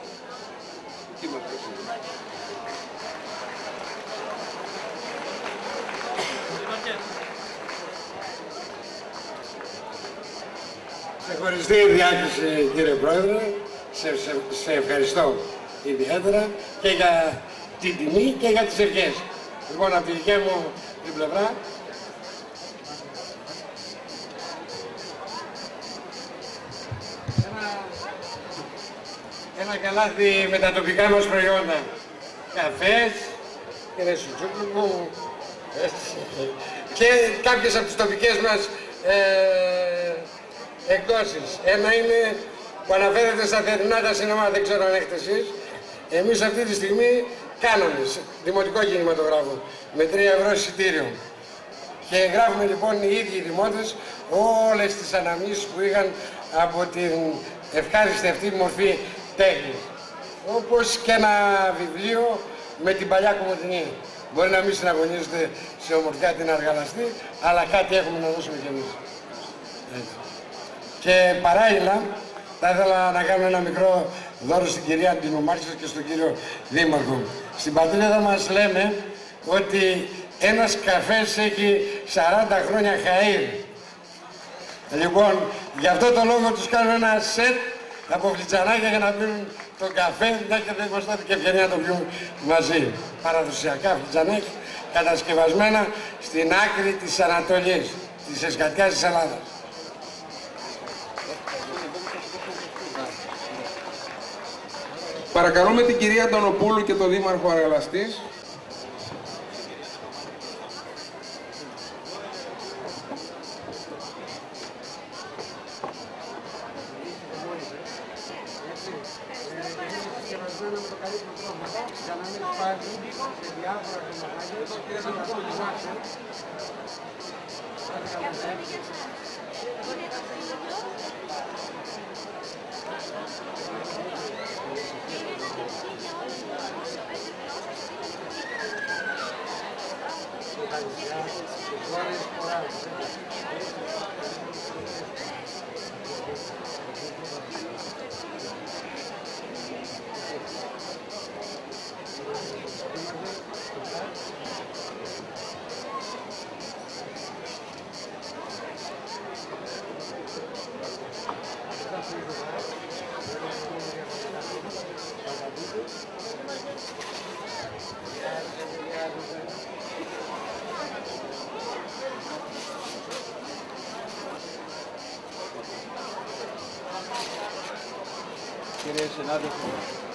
Σε χωριστή διάκριση, κύριε Πρόεδρε, σε, σε, σε ευχαριστώ ιδιαίτερα και για την τιμή και για τις ευχές. Λοιπόν, από τη δική μου την πλευρά, ένα, ένα καλάθι με τα τοπικά μας προϊόντα. Καφές, κύριε Σουτσούκου, και κάποιες από τις τοπικές μας ε, εκδόσεις. Ένα είναι που αναφέρεται στα θερινά τα σινεμά, δεν ξέρω αν έχετε εσείς. Εμείς αυτή τη στιγμή κάναμε δημοτικό κινηματογράφο με τρία ευρώ εισιτήριο. Και γράφουμε λοιπόν οι ίδιοι οι δημότες όλες τις αναμνήσεις που είχαν από την ευχάριστη αυτή μορφή τέχνης. Όπως και ένα βιβλίο με την παλιά Κομοτηνή. Μπορεί να μην συναγωνίζεται σε ομορφιά την Αργαλαστή, αλλά κάτι έχουμε να δώσουμε κι εμείς. Έτσι. Και παράλληλα, θα ήθελα να κάνω ένα μικρό δώρο στην κυρία Αντινομάρχης και στον κύριο Δήμαρχο. Στην πατρίδα μας λέμε ότι ένας καφές έχει σαράντα χρόνια χαΐρ. Λοιπόν, γι' αυτό το λόγο τους κάνω ένα σετ από φλιτσανάκια για να πίνουν τον καφέ, μια και δεν μας δόθηκε ευκαιρία να το πιούν μαζί. Παραδοσιακά φλιτσανάκια, κατασκευασμένα στην άκρη της Ανατολής, της Εσκατιάς της Ελλάδας. Παρακαλούμε την κυρία Αντωνοπούλου και τον Δήμαρχο Αργαλαστής. Κύριε συνάδελφε.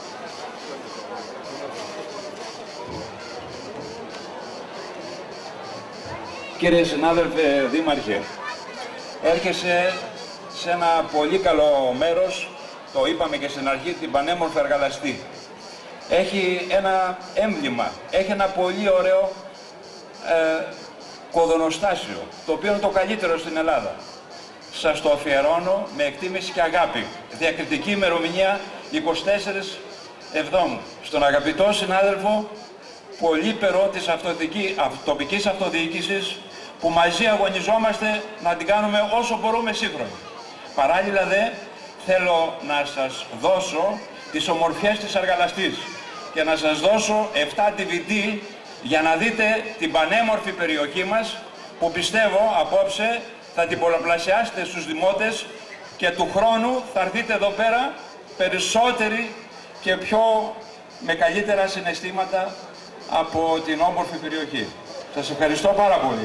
Κύριε συνάδελφε Δήμαρχε, έρχεσαι σε ένα πολύ καλό μέρος, το είπαμε και στην αρχή, την πανέμορφη Αργαλαστή. Έχει ένα έμβλημα, έχει ένα πολύ ωραίο ε, κοδωνοστάσιο, το οποίο είναι το καλύτερο στην Ελλάδα. Σας το αφιερώνω με εκτίμηση και αγάπη. Διακριτική ημερομηνία εικοστή τέταρτη Εβδόμου. Στον αγαπητό συνάδελφο Πολύπερο της τοπικής αυτοδιοίκησης, που μαζί αγωνιζόμαστε να την κάνουμε όσο μπορούμε σύγχρονη. Παράλληλα δε θέλω να σας δώσω τις ομορφιές της Αργαλαστής και να σας δώσω επτά ντι βι ντι για να δείτε την πανέμορφη περιοχή μας, που πιστεύω απόψε θα την πολλαπλασιάσετε στους δημότες και του χρόνου θα έρθετε εδώ πέρα περισσότεροι και πιο με καλύτερα συναισθήματα από την όμορφη περιοχή. Σας ευχαριστώ πάρα πολύ.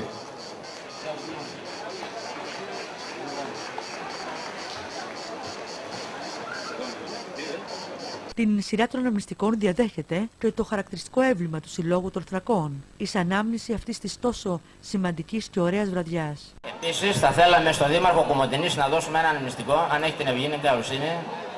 Την σειρά των αναμνηστικών διαδέχεται και το χαρακτηριστικό έμβλημα του Συλλόγου των Θρακών, εις ανάμνηση αυτής της τόσο σημαντικής και ωραίας βραδιάς. Επίσης, θα θέλαμε στον Δήμαρχο Κομοτηνής να δώσουμε ένα αναμνηστικό, αν έχει την ευγενή καλοσύνη.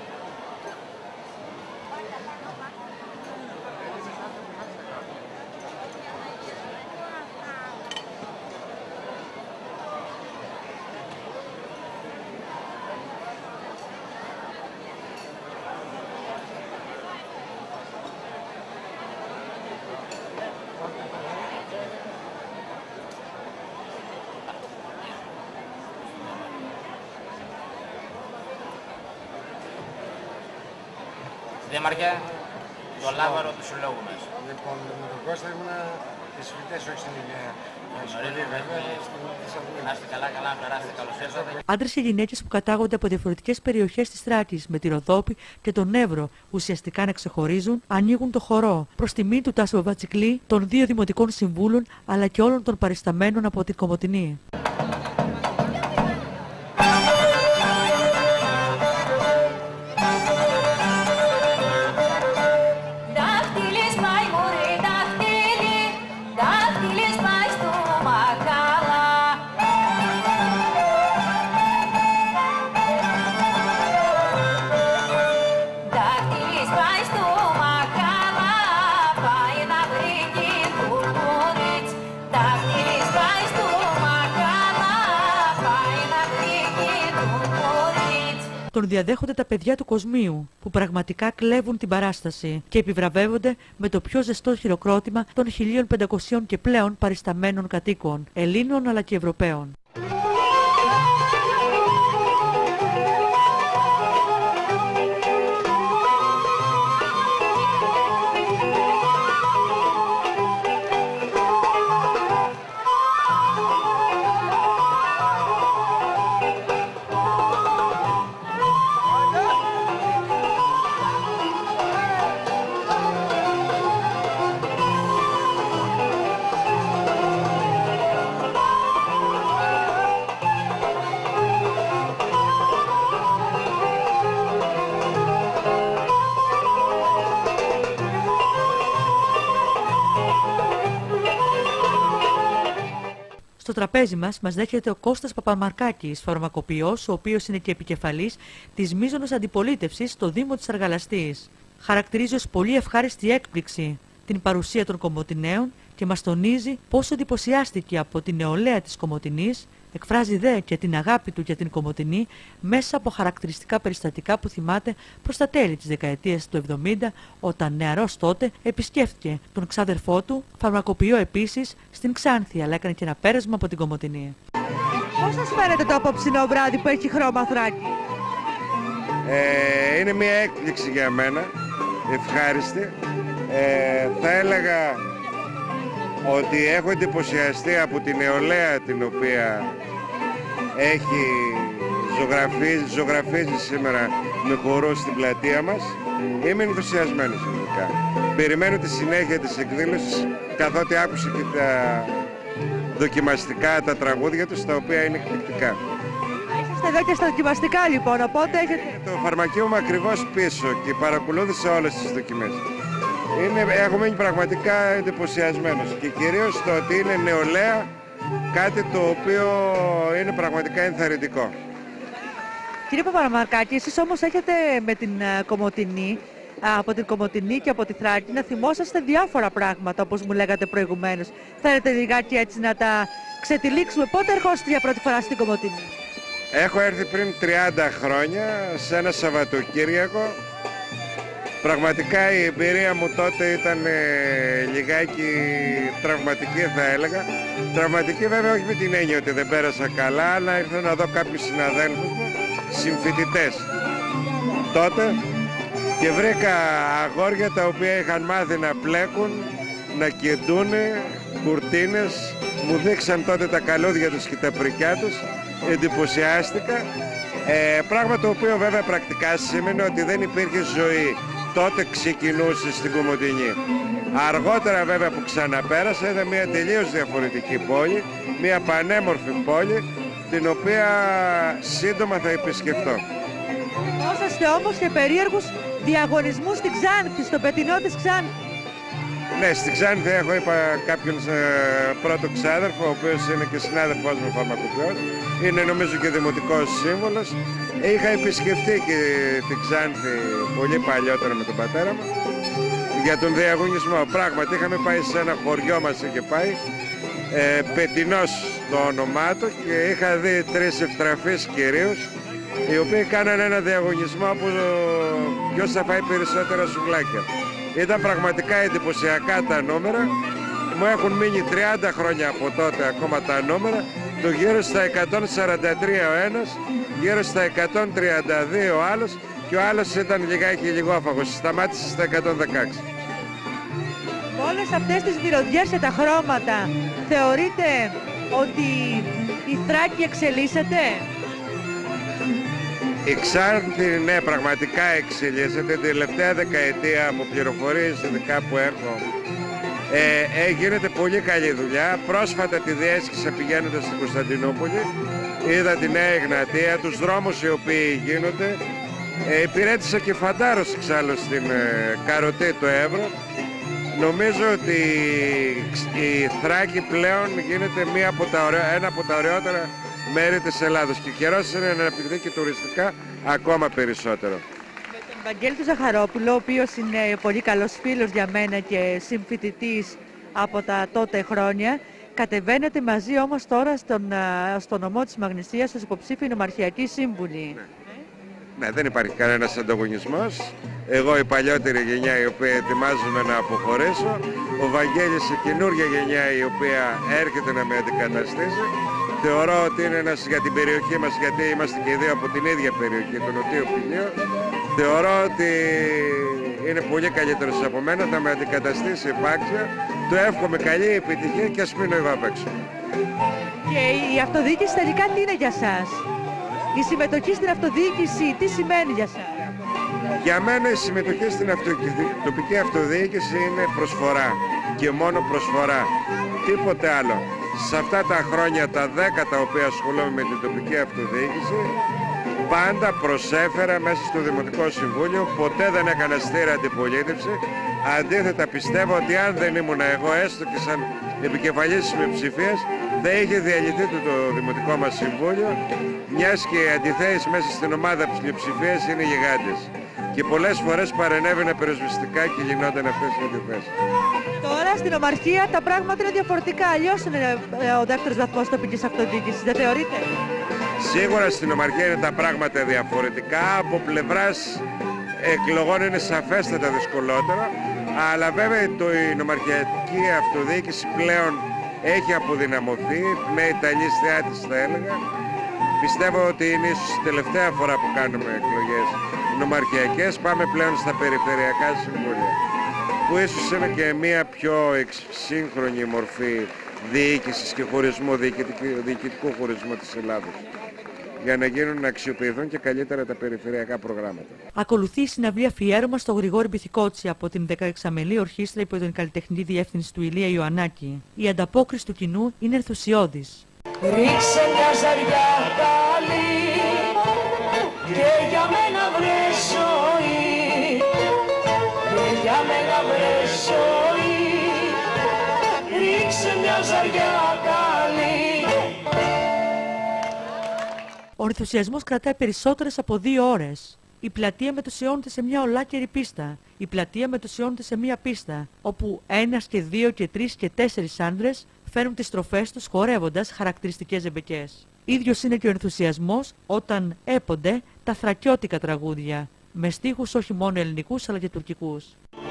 Δήμαρχε, το λάβαρο του συλλόγου μας. Λοιπόν, με τον Κώστα ήμουνα τις φοιτές, όχι στην ίδια σχολή, βέβαια. Να είστε καλά, καλά, να περάσετε, καλώς ήρθατε. Άντρες και γυναίκες που κατάγονται από διαφορετικές περιοχές της Θράκης, με τη Ροδόπη και τον Εύρο ουσιαστικά να ξεχωρίζουν, ανοίγουν το χορό προς τιμή του Τάσου Βατσικλή, των δύο δημοτικών συμβούλων αλλά και όλων των παρισταμένων από την Κομοτηνή. Τον διαδέχονται τα παιδιά του Κοσμίου, που πραγματικά κλέβουν την παράσταση και επιβραβεύονται με το πιο ζεστό χειροκρότημα των χίλια πεντακοσίων και πλέον παρισταμένων κατοίκων, Ελλήνων αλλά και Ευρωπαίων. Στο τραπέζι μας μας δέχεται ο Κώστας Παπαμαρκάκης, φαρμακοποιός, ο οποίος είναι και επικεφαλής της μείζωνος αντιπολίτευσης στο Δήμο της Αργαλαστής. Χαρακτηρίζει ως πολύ ευχάριστη έκπληξη την παρουσία των Κομοτηναίων και μας τονίζει πόσο εντυπωσιάστηκε από την νεολαία της Κομοτηνής, εκφράζει δε και την αγάπη του για την Κομοτηνή μέσα από χαρακτηριστικά περιστατικά που θυμάται προς τα τέλη της δεκαετίας του εβδομήντα, όταν νεαρός τότε επισκέφθηκε τον ξάδερφό του, φαρμακοποιό επίσης, στην Ξάνθη, αλλά έκανε και ένα πέρασμα από την Κομοτηνή. Πώς σας φαίνεται το απόψινό βράδυ που έχει χρώμα Θράκη? Ε, είναι μια έκπληξη για μένα, ευχάριστη. Ε, θα έλεγα ότι έχω εντυπωσιαστεί από την νεολαία την οποία έχει ζωγραφίζει, ζωγραφίζει σήμερα με χορό στην πλατεία μας. Είμαι ενθουσιασμένος ειδικά. Περιμένω τη συνέχεια της εκδήλωσης, καθότι άκουσα και τα δοκιμαστικά, τα τραγούδια τους, τα οποία είναι εκπληκτικά. Είστε εδώ και στα δοκιμαστικά λοιπόν, οπότε έχετε... Το φαρμακείο μου ακριβώς πίσω και παρακολούθησα όλες τις δοκιμές. Είναι, έχω μείνει πραγματικά εντυπωσιασμένος και κυρίως το ότι είναι νεολαία, κάτι το οποίο είναι πραγματικά ενθαρρυντικό. Κύριε Παπαμαρκάκη, εσείς όμως έχετε με την uh, Κομοτηνή, uh, από την Κομοτηνή και από τη Θράκη να θυμόσαστε διάφορα πράγματα, όπως μου λέγατε προηγουμένως. Θέλετε λιγάκι έτσι να τα ξετυλίξουμε? Πότε ερχόσαστε για πρώτη φορά στην Κομοτηνή? Έχω έρθει πριν τριάντα χρόνια σε ένα Σαββατοκύριακο. Πραγματικά η εμπειρία μου τότε ήταν ε, λιγάκι τραυματική, θα έλεγα. Τραυματική βέβαια όχι με την έννοια ότι δεν πέρασα καλά, αλλά ήρθα να δω κάποιους συναδέλφους μου, συμφοιτητές τότε, και βρήκα αγόρια τα οποία είχαν μάθει να πλέκουν, να κεντούνε, κουρτίνες, μου δείξαν τότε τα καλώδια τους και τα πρικιά τους, εντυπωσιάστηκα, ε, πράγμα το οποίο βέβαια πρακτικά σημαίνει ότι δεν υπήρχε ζωή. Τότε ξεκινούσε στην Κομοτηνή. Αργότερα βέβαια που ξαναπέρασα είδα μια τελείως διαφορετική πόλη, μια πανέμορφη πόλη, την οποία σύντομα θα επισκεφτώ. Όσαστε όμως και περίεργους διαγωνισμούς στην Ξάνθη, στο πετεινό της Ξάνθη. Ναι, στην Ξάνθη έχω είπα κάποιον ε, πρώτο ξάδερφο, ο οποίος είναι και συνάδελφός μου φαρμακοποιός, είναι νομίζω και δημοτικός σύμβολος. Είχα επισκεφτεί και την Ξάνθη πολύ παλιότερα με τον πατέρα μου για τον διαγωνισμό. Πράγματι είχαμε πάει σε ένα χωριό, μας είχε πάει, ε, Πετεινός το όνομά του, και είχα δει τρεις ευτραφείς κυρίους οι οποίοι κάνανε ένα διαγωνισμό που ποιος θα φάει περισσότερα σουβλάκια. Ήταν πραγματικά εντυπωσιακά τα νούμερα, μου έχουν μείνει τριάντα χρόνια από τότε ακόμα τα νούμερα, το γύρω στα εκατόν σαράντα τρία ο ένας, γύρω στα εκατόν τριάντα δύο ο άλλος, και ο άλλος ήταν λιγάκι λιγόφαγος, σταμάτησε στα εκατόν δεκαέξι. Όλες αυτές τις μυρωδιές και τα χρώματα, θεωρείτε ότι η Θράκη εξελίσσεται? Η Ξάνθη, ναι, πραγματικά εξελίσσεται. Την τελευταία δεκαετία, από πληροφορίες ειδικά που έχω, ε, ε, γίνεται πολύ καλή δουλειά. Πρόσφατα τη διέσχισα πηγαίνοντας στην Κωνσταντινούπολη. Είδα τη Νέα Εγνατία, τους δρόμους οι οποίοι γίνονται. Ε, υπηρέτησα και φαντάρος εξάλλου στην ε, Καροτή του Εύρου. Νομίζω ότι η Θράκη πλέον γίνεται μία από τα ωραία, ένα από τα ωραιότερα μέρη της Ελλάδος, και καιρός είναι να αναπτυχθεί και τουριστικά ακόμα περισσότερο. Με τον Βαγγέλη του Ζαχαρόπουλο, ο οποίος είναι πολύ καλός φίλος για μένα και συμφοιτητής από τα τότε χρόνια, κατεβαίνετε μαζί όμως τώρα στον, στο νομό της Μαγνησίας ως υποψήφιοι νομαρχιακοί σύμβουλοι. Ναι. Ναι, δεν υπάρχει κανένας ανταγωνισμός. Εγώ η παλιότερη γενιά η οποία ετοιμάζομαι να αποχωρήσω, ο Βαγγέλης η καινούργια γενιά η οποία έρχεται να με αντικαταστήσει. Θεωρώ ότι είναι ένας για την περιοχή μας, γιατί είμαστε και οι δύο από την ίδια περιοχή, το Νοτίο Πηλίο. Θεωρώ ότι είναι πολύ καλύτερος από μένα, θα με αντικαταστήσει επάξια. Του εύχομαι καλή επιτυχία και ας μείνω εγώ απ' έξω. Και η αυτοδιοίκηση τελικά τι είναι για σας? Η συμμετοχή στην αυτοδιοίκηση τι σημαίνει για σας? Για μένα η συμμετοχή στην αυτο... τοπική αυτοδιοίκηση είναι προσφορά και μόνο προσφορά. Τίποτε άλλο. Σε αυτά τα χρόνια, τα δέκα τα οποία ασχολούμαι με την τοπική αυτοδιοίκηση, πάντα προσέφερα μέσα στο Δημοτικό Συμβούλιο, ποτέ δεν έκανα στήρα αντιπολίτευση. Αντίθετα πιστεύω ότι αν δεν ήμουν εγώ, έστω και σαν επικεφαλής της μειοψηφίας, θα είχε διαλυθεί το, το Δημοτικό μας Συμβούλιο, μιας και οι αντιθέσεις μέσα στην ομάδα της μειοψηφίας είναι γιγάντες. Και πολλές φορές παρενέβαινε περιοσβηστικά και γινόταν αυτές οι αντιθέσεις. Τώρα στην Ομαρχία τα πράγματα είναι διαφορετικά, αλλιώς είναι ο δεύτερος βαθμός τοπικής αυτοδιοίκησης, δεν θεωρείτε? Σίγουρα στην Ομαρχία είναι τα πράγματα διαφορετικά, από πλευράς εκλογών είναι σαφέστατα δυσκολότερο, αλλά βέβαια το, η νομαρχιακή αυτοδιοίκηση πλέον έχει αποδυναμωθεί, πνέει τα λίστια της θα έλεγα. Πιστεύω ότι είναι ίσως η τελευταία φορά που κάνουμε εκλογές νομαρχιακές, πάμε πλέον στα περιφερειακά συμβούλια, που ίσως είναι και μια πιο σύγχρονη μορφή διοίκησης και χωρισμού, διοικητικού χωρισμού της Ελλάδος, για να γίνουν να αξιοποιηθούν και καλύτερα τα περιφερειακά προγράμματα. Ακολουθεί η συναυλία αφιέρωμα στο Γρηγόρη Μπιθικότσι από την δεκαεξαμελή ορχήστρα υπό την καλλιτεχνική διεύθυνση του Ηλία Ιωαννάκη. Η ανταπόκριση του κοινού είναι ενθουσιώδης. Ρίξε μια ζαριά πάλι ζαριά καλή. Ο ενθουσιασμός κρατάει περισσότερες από δύο ώρες. Η πλατεία μετουσιώνεται σε μια ολάκερη πίστα. Η πλατεία μετουσιώνεται σε μια πίστα, όπου ένας και δύο και τρεις και τέσσερις άντρες φέρνουν τις στροφές τους χορεύοντας χαρακτηριστικές ζεμπεκές. Ίδιος είναι και ο ενθουσιασμός όταν έπονται τα θρακιώτικα τραγούδια, με στίχους όχι μόνο ελληνικούς αλλά και τουρκικούς.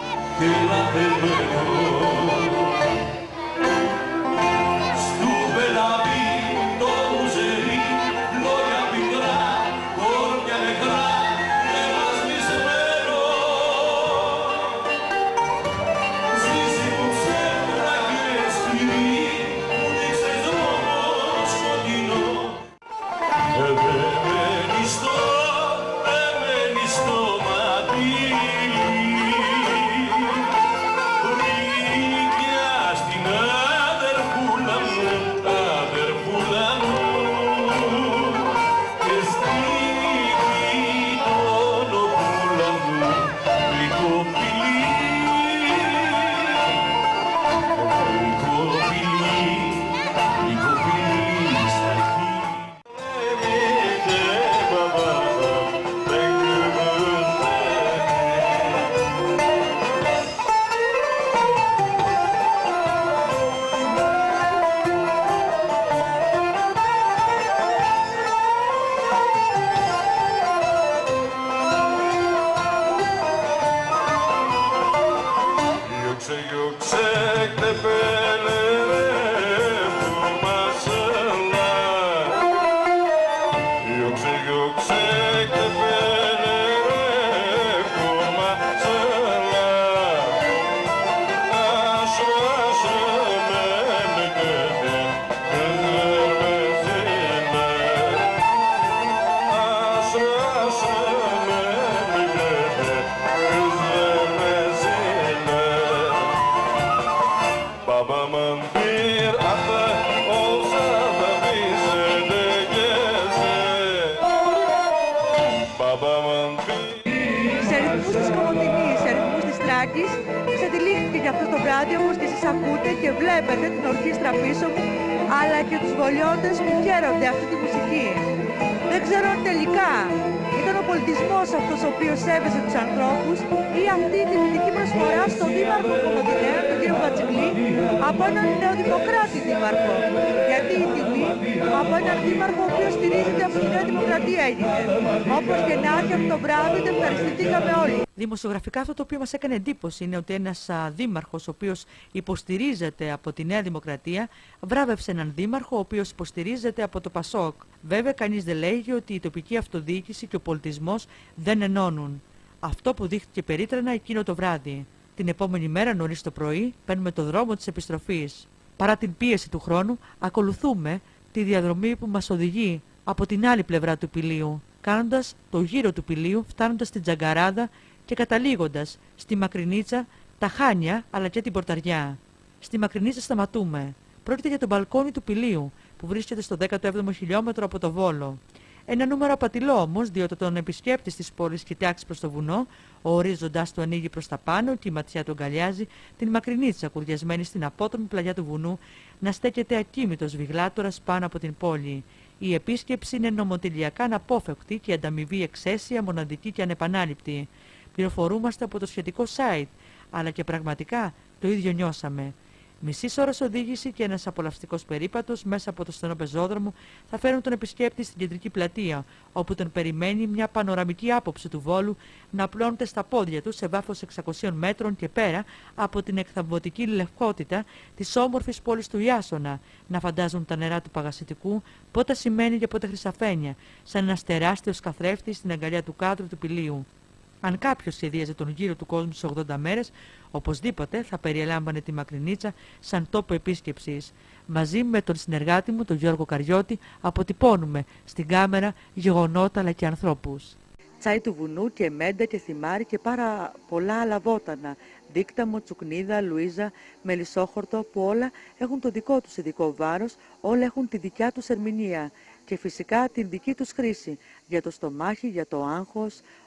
Ξετυλίχθηκε και αυτό το βράδυ, όπως και εσείς ακούτε και βλέπετε την ορχήστρα πίσω μου, αλλά και τους βολιώτες που χαίρονται αυτή τη μουσική. Δεν ξέρω αν τελικά ήταν ο πολιτισμός αυτός ο οποίος έβεσε τους ανθρώπους ή αυτή η τιμητική προσφορά στον δήμαρχο Κομοτηναίων, τον κύριο Βατσικλή, από έναν νεοδημοκράτη δήμαρχο. Γιατί η τιμή από έναν δήμαρχο ο οποίος στηρίζεται από τη Νέα Δημοκρατία έγινε. Όπως και να έχει αυτό το βράδυ, το ευχαριστηθήκαμε όλοι. Δημοσιογραφικά αυτό το οποίο μας έκανε εντύπωση είναι ότι ένας α, δήμαρχος ο οποίος υποστηρίζεται από τη Νέα Δημοκρατία βράβευσε έναν δήμαρχο ο οποίος υποστηρίζεται από το Πασόκ. Βέβαια κανείς δεν λέγει ότι η τοπική αυτοδιοίκηση και ο πολιτισμός δεν ενώνουν. Αυτό που δείχτηκε περίτρανα εκείνο το βράδυ. Την επόμενη μέρα νωρίς το πρωί παίρνουμε το δρόμο της επιστροφής. Παρά την πίεση του χρόνου ακολουθούμε τη διαδρομή που μας οδηγεί από την άλλη πλευρά του Πηλίου, κάνοντας το γύρο του Πηλίου, φτάνοντας στην Τζαγκαράδα και καταλήγοντας στη Μακρινίτσα, τα Χάνια αλλά και την Πορταριά. Στη Μακρινίτσα σταματούμε. Πρόκειται για το μπαλκόνι του Πηλίου που βρίσκεται στο δέκατο έβδομο χιλιόμετρο από το Βόλο. Ένα νούμερο απατηλό όμως, διότι τον επισκέπτη της πόλης κοιτάξει προς το βουνό, ο ορίζοντας του ανοίγει προς τα πάνω και η ματιά του αγκαλιάζει την Μακρινίτσα κουρδιασμένη στην απότομη πλαγιά του βουνού να στέκεται ακίμητος βιγλάτορας πάνω από την πόλη. Η επίσκεψη είναι νομοτελειακά αναπόφευκτη και η ανταμοιβή εξαίσια, μοναδική και ανεπανάληπτη. Πληροφορούμαστε από το σχετικό site, αλλά και πραγματικά το ίδιο νιώσαμε. Μισής ώρας οδήγηση και ένας απολαυστικός περίπατος μέσα από το στενό πεζόδρομο θα φέρουν τον επισκέπτη στην κεντρική πλατεία, όπου τον περιμένει μια πανοραμική άποψη του Βόλου να απλώνεται στα πόδια του σε βάθος εξακοσίων μέτρων και πέρα από την εκθαμβωτική λευκότητα της όμορφης πόλης του Ιάσονα, να φαντάζουν τα νερά του Παγασιτικού, πότε σημαίνει και πότε χρυσαφένια, σαν ένας τεράστιος καθρέφτης στην αγκαλιά του κάδρου του Πηλίου. Αν κάποιος σχεδίαζε τον γύρο του κόσμου στις ογδόντα μέρες, οπωσδήποτε θα περιέλαμβανε τη Μακρινίτσα σαν τόπο επίσκεψης. Μαζί με τον συνεργάτη μου, τον Γιώργο Καριώτη, αποτυπώνουμε στην κάμερα γεγονότα αλλά και ανθρώπους. Τσάι του βουνού και μέντα και θυμάρι και πάρα πολλά άλλα βότανα. Δίκταμο, τσουκνίδα, λουίζα, μελισσόχορτο, που όλα έχουν το δικό τους ειδικό βάρος, όλα έχουν τη δικιά τους ερμηνεία και φυσικά την δική τους χρήση για το στομάχι, για το άγχος,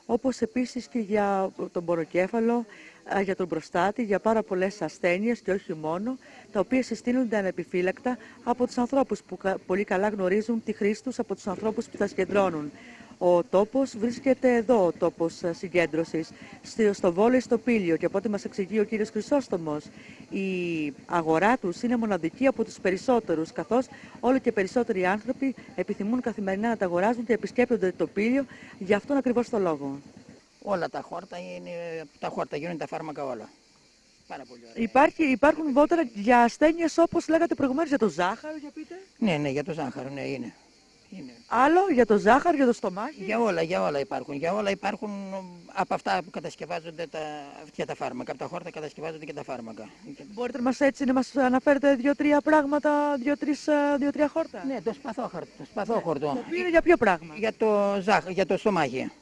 όπως επίσης και για τον πονοκέφαλο, για τον προστάτη, για πάρα πολλές ασθένειες και όχι μόνο, τα οποία συστήνονται ανεπιφύλακτα από τους ανθρώπους που πολύ καλά γνωρίζουν τη χρήση τους, από τους ανθρώπους που τα συγκεντρώνουν. Ο τόπος βρίσκεται εδώ, ο τόπος συγκέντρωσης, στο Βόλο ή στο Πήλιο, και από ό,τι μας εξηγεί ο κύριος Χρυσόστομος, η αγορά τους είναι μοναδική από τους περισσότερους, καθώς όλο και περισσότεροι άνθρωποι επιθυμούν καθημερινά να τα αγοράζουν και επισκέπτονται το Πήλιο για αυτόν ακριβώς το λόγο. Όλα τα χόρτα, είναι, τα χόρτα γίνονται τα φάρμακα όλα. Πάρα πολύ ωραία. Υπάρχει, υπάρχουν βότερα για ασθένειες όπως λέγατε προηγουμένως, για το ζάχαρο, για πείτε. Ναι, ναι, για το ζάχαρο, ναι, είναι. είναι. Άλλο για το ζάχαρο, για το στομάχι. Για όλα, για όλα υπάρχουν. Για όλα υπάρχουν από αυτά που κατασκευάζονται τα, και τα φάρμακα. Από τα χόρτα κατασκευάζονται και τα φάρμακα. Μπορείτε να μας έτσι να μας αναφέρετε δύο-τρία πράγματα, δύο-τρία χόρτα. Ναι, το σπαθόχορτο. Το σπαθόχορτο. Το οποίο είναι για ποιο πράγμα? Για το, ζάχ, για το στομάχι.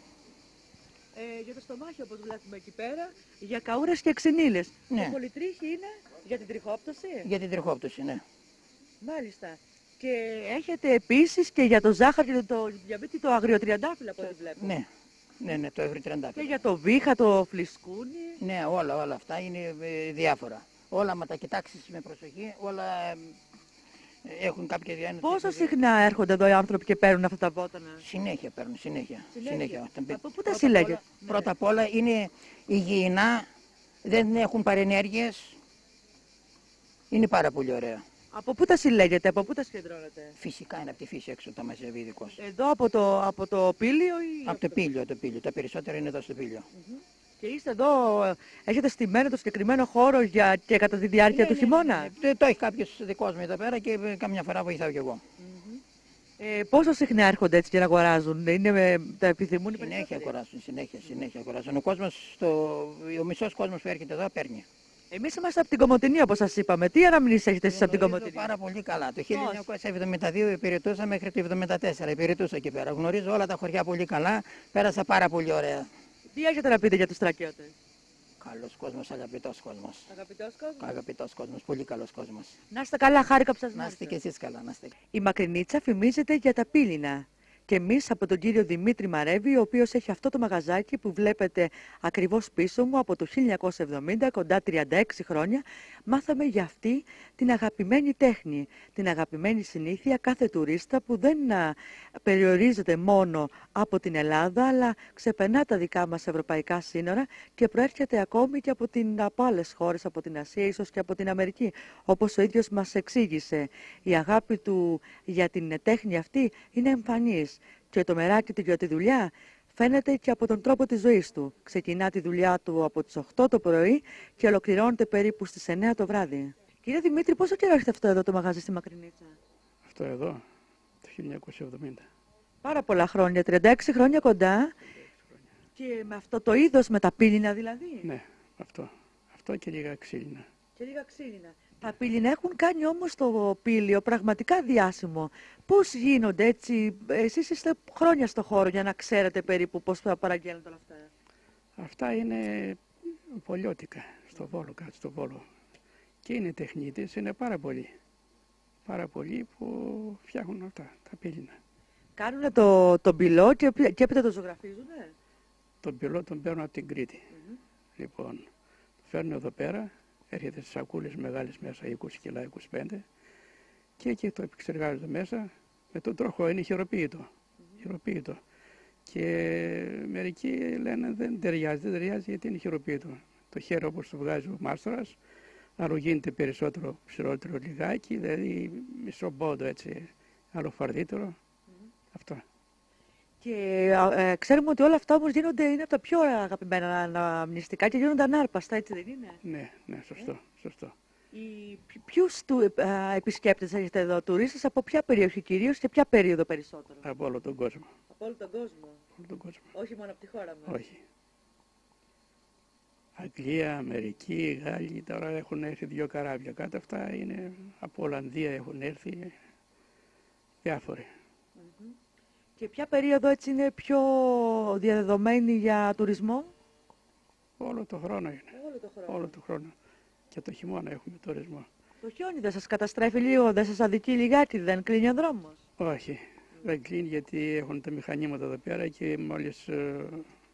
Ε, για το στομάχι, όπως βλέπουμε εκεί πέρα, για καούρες και ξυνήλες. Ναι. Το πολυτρίχι είναι για την τριχόπτωση. Για την τριχόπτωση, ναι. Μάλιστα. Και έχετε επίσης και για το ζάχαρο και το διαβήτη το αγριοτριαντάφυλλο, από ό,τι βλέπω. Ναι, ναι, ναι, το αγριοτριαντάφυλλο. Και για το βήχα, το φλισκούνι. Ναι, όλα, όλα αυτά είναι ε, διάφορα. Όλα, μα τα κοιτάξεις με προσοχή, όλα ε, έχουν κάποια διάνοια. Πόσο συχνά έρχονται εδώ οι άνθρωποι και παίρνουν αυτά τα βότανα? Συνέχεια παίρνουν, συνέχεια. Συνέχεια. συνέχεια. Από πού τα συλλέγετε? Πρώτα απ' όλα είναι υγιεινά, δεν έχουν παρενέργειες, είναι πάρα πολύ ωραία. Από πού τα συλλέγετε, από πού τα συγκεντρώνετε? Φυσικά είναι από τη φύση έξω, τα μαζεύει ειδικός. Εδώ από το, από το Πήλιο ή? Από το Πήλιο, το Πήλιο. Τα περισσότερα είναι εδώ στο Πήλιο. Mm-hmm. Και είστε εδώ, έχετε στημένο το συγκεκριμένο χώρο για, και κατά τη διάρκεια ναι, του ναι, χειμώνα? Ναι, ναι. Το έχει κάποιος δικός μου εδώ πέρα και καμιά φορά βοηθάω κι εγώ. Mm-hmm. Ε, πόσο συχνά έρχονται έτσι και να αγοράζουν, είναι, με, τα επιθυμούν οι συνέχεια περισσότεροι? αγοράζουν, συνέχεια, συνέχεια αγοράζουν. Ο, κόσμος, το, ο μισός κόσμος που έρχεται εδώ παίρνει. Εμείς είμαστε από την Κομοτηνή, όπως σας είπαμε. Τι αναμνήσεις έχετε εσείς από την Κομοτηνή? Πάρα πολύ καλά. Το χίλια εννιακόσια εβδομήντα δύο υπηρετούσα μέχρι το εβδομήντα τέσσερα. Υπηρετούσα εκεί πέρα. Γνωρίζω όλα τα χωριά πολύ καλά. Πέρασα πάρα πολύ ωραία. Τι έχετε να πείτε για τους στρακιώτες? Καλός κόσμος, αγαπητός κόσμος. Αγαπητός κόσμος. Αγαπητός κόσμος, πολύ καλός κόσμος. Να είστε καλά, χάρηκα που σας Να είστε και εσείς καλά. Να είστε. Η Μακρινίτσα φημίζεται για τα πύληνα. Και εμείς από τον κύριο Δημήτρη Μαρέβη, ο οποίος έχει αυτό το μαγαζάκι που βλέπετε ακριβώς πίσω μου από το χίλια εννιακόσια εβδομήντα, κοντά τριάντα έξι χρόνια, μάθαμε για αυτή την αγαπημένη τέχνη, την αγαπημένη συνήθεια κάθε τουρίστα που δεν α, περιορίζεται μόνο από την Ελλάδα, αλλά ξεπερνά τα δικά μας ευρωπαϊκά σύνορα και προέρχεται ακόμη και από, την, από άλλες χώρες, από την Ασία, ίσως και από την Αμερική. Όπως ο ίδιος μας εξήγησε, η αγάπη του για την τέχνη αυτή είναι εμφανής. Και το μεράκι του για τη δουλειά φαίνεται και από τον τρόπο της ζωής του. Ξεκινά τη δουλειά του από τις οκτώ το πρωί και ολοκληρώνεται περίπου στις εννέα το βράδυ. Κύριε Δημήτρη, πόσο καιρό έχετε αυτό εδώ το μαγαζί στη Μακρινίτσα? Αυτό εδώ, το χίλια εννιακόσια εβδομήντα. Πάρα πολλά χρόνια, τριάντα έξι χρόνια κοντά. Και με αυτό το είδος, με τα πύληνα δηλαδή? Ναι, αυτό. Αυτό και λίγα ξύλινα. Και λίγα ξύλινα. Τα πύληνα έχουν κάνει όμως το Πήλιο πραγματικά διάσημο. Πώς γίνονται έτσι, εσείς είστε χρόνια στο χώρο για να ξέρετε περίπου πώς θα παραγγέλνετε όλα αυτά? Αυτά είναι πολιώτικα στο Βόλο, κάτω στο Βόλο. Και είναι τεχνίτες, είναι πάρα πολλοί. Πάρα πολλοί που φτιάχνουν αυτά, τα πύληνα. Κάνουν το, το πυλό και, και έπειτα το ζωγραφίζουνε? Τον πυλό τον παίρνουν από την Κρήτη. Mm-hmm. Λοιπόν, το φέρνουν εδώ πέρα. Έρχεται στις σακούλες μεγάλες μέσα, είκοσι κιλά, είκοσι πέντε, και εκεί το επεξεργάζονται μέσα με τον τροχό, είναι χειροποίητο. Mm-hmm. χειροποίητο. Και μερικοί λένε δεν ταιριάζει, δεν ταιριάζει γιατί είναι χειροποίητο. Το χέρι όπως το βγάζει ο μάστορας, άλλο γίνεται περισσότερο ψηλότερο λιγάκι, δηλαδή μισό πόντο έτσι, άλλο φαρδύτερο. Mm-hmm. Αυτό. Και ε, ξέρουμε ότι όλα αυτά όμως γίνονται, είναι από τα πιο αγαπημένα αναμνηστικά και γίνονται ανάρπαστα, έτσι δεν είναι? Ναι, ναι, σωστό, ε? σωστό. Οι, ποιους του, ε, επισκέπτες έχετε εδώ, τουρίστες, από ποια περιοχή κυρίως και ποια περίοδο περισσότερο? Από όλο τον κόσμο. Από όλο τον κόσμο? Όλο τον κόσμο. Όχι μόνο από τη χώρα μας? Όχι. Αγγλία, Αμερική, Γάλλοι, τώρα έχουν έρθει δύο καράβια κάτω, αυτά είναι από Ολλανδία έχουν έρθει, διάφοροι. Mm-hmm. Και ποια περίοδο έτσι είναι πιο διαδεδομένη για τουρισμό? Όλο το χρόνο είναι. Όλο το χρόνο. Όλο το χρόνο. Και το χειμώνα έχουμε τουρισμό. Το χιόνι δεν σας καταστρέφει λίγο, δεν σας αδικεί λιγάκι, δεν κλείνει ο δρόμος? Όχι, δεν κλείνει γιατί έχουν τα μηχανήματα εδώ πέρα και μόλις ε,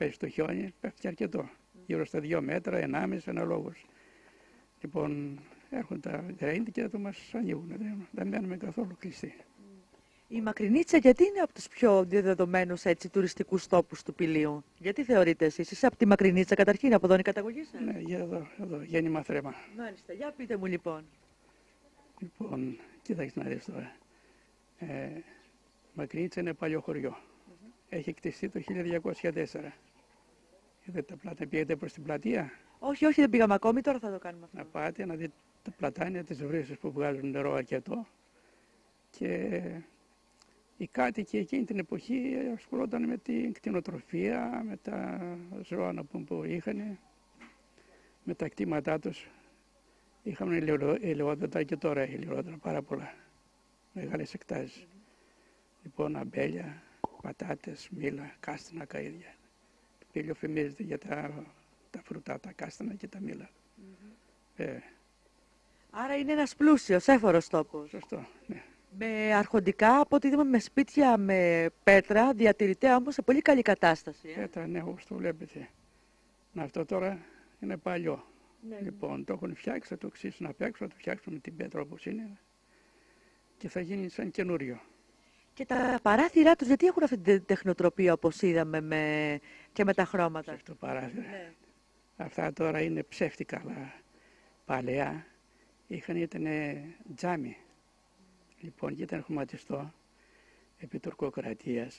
πέσει το χιόνι, πέφτει αρκετό. Γύρω στα δύο μέτρα, ενάμιση αναλόγως. Λοιπόν, έρχονται τα γκρέιντι και το μας ανοίγουν. Δεν, δεν μένουμε καθόλου κλειστοί. Η Μακρινίτσα γιατί είναι από τους πιο διαδεδομένους έτσι, τουριστικούς τόπους του Πηλίου? Γιατί θεωρείτε εσείς? Είσαι από τη Μακρινίτσα καταρχήν, από εδώ είναι η καταγωγή σας? Ναι, για εδώ, εδώ, γέννημα θρέμα. Μάλιστα, για πείτε μου λοιπόν. Λοιπόν, κοίταξε να δεις τώρα. Ε, Μακρινίτσα είναι παλιό χωριό. Mm-hmm. Έχει κτιστεί το χίλια διακόσια τέσσερα. Είδατε τα πλάτα, πήγατε προς την πλατεία? Όχι, όχι, δεν πήγαμε ακόμη, τώρα θα το κάνουμε αυτό. Να πάτε να δείτε τα πλατάνια, τις βρύσες που βγάζουν νερό αρκετό. Και οι κάτοικοι εκείνη την εποχή ασχολούνταν με την κτηνοτροφία, με τα ζώα να πούμε, που είχαν, με τα κτήματά τους. Είχαμε ελαιόδεντρα και τώρα έχει ελαιόδεντρα πάρα πολλά, μεγάλες εκτάσεις. Mm-hmm. Λοιπόν, αμπέλια, πατάτες, μήλα, κάστανα καΐδια. Το Πήλιο φημίζεται για τα, τα φρουτά, τα κάστανα και τα μήλα. Mm-hmm. Ε. Άρα είναι ένας πλούσιος, έφορος τόπος. Σωστό, ναι. Με αρχοντικά, από ό,τι είδαμε, με σπίτια με πέτρα, διατηρητέα όμως σε πολύ καλή κατάσταση. Ε. Πέτρα, ναι, όπως το βλέπετε. Να, αυτό τώρα είναι παλιό. Ναι. Λοιπόν, το έχουν φτιάξει, θα το ξύσουν απ' έξω, θα το φτιάξουν με την πέτρα όπως είναι και θα γίνει σαν καινούριο. Και τα παράθυρά τους, γιατί έχουν αυτή την τεχνοτροπία όπως είδαμε με... και με τα χρώματα? Αυτό παράθυρα. Ναι. Αυτά τώρα είναι ψεύτικα, αλλά παλαιά είχαν, ήταν τζάμι. Λοιπόν, και ήταν χρωματιστό επί τουρκοκρατίας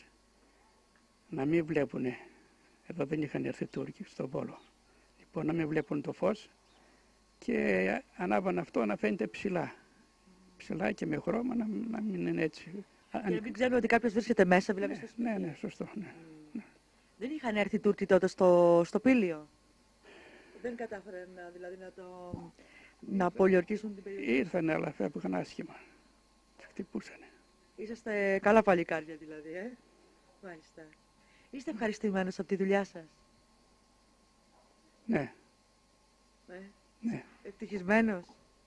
να μην βλέπουνε, εδώ δεν είχαν έρθει Τούρκοι στο Βόλο, λοιπόν να μην βλέπουν το φως και ανάβαν αυτό να φαίνεται ψηλά, ψηλά και με χρώμα, να, να μην είναι έτσι. Και αν... μην ξέρουν ότι κάποιος βρίσκεται μέσα, δηλαδή ναι, στο σπίτι. Ναι, ναι, σωστό. Ναι. Mm. Δεν είχαν έρθει Τούρκοι τότε στο, στο Πήλιο? Δεν κατάφεραν δηλαδή να το... να πολιορκήσουν την περιοχή? Ήρθανε, αλλά φεύγαν άσχημα. Τους χτυπούσανε. Είσαστε καλά παλικάρια δηλαδή, ε? Μάλιστα. Είστε ευχαριστημένος από τη δουλειά σας? Ναι. Ε? Ναι. Ευτυχισμένος?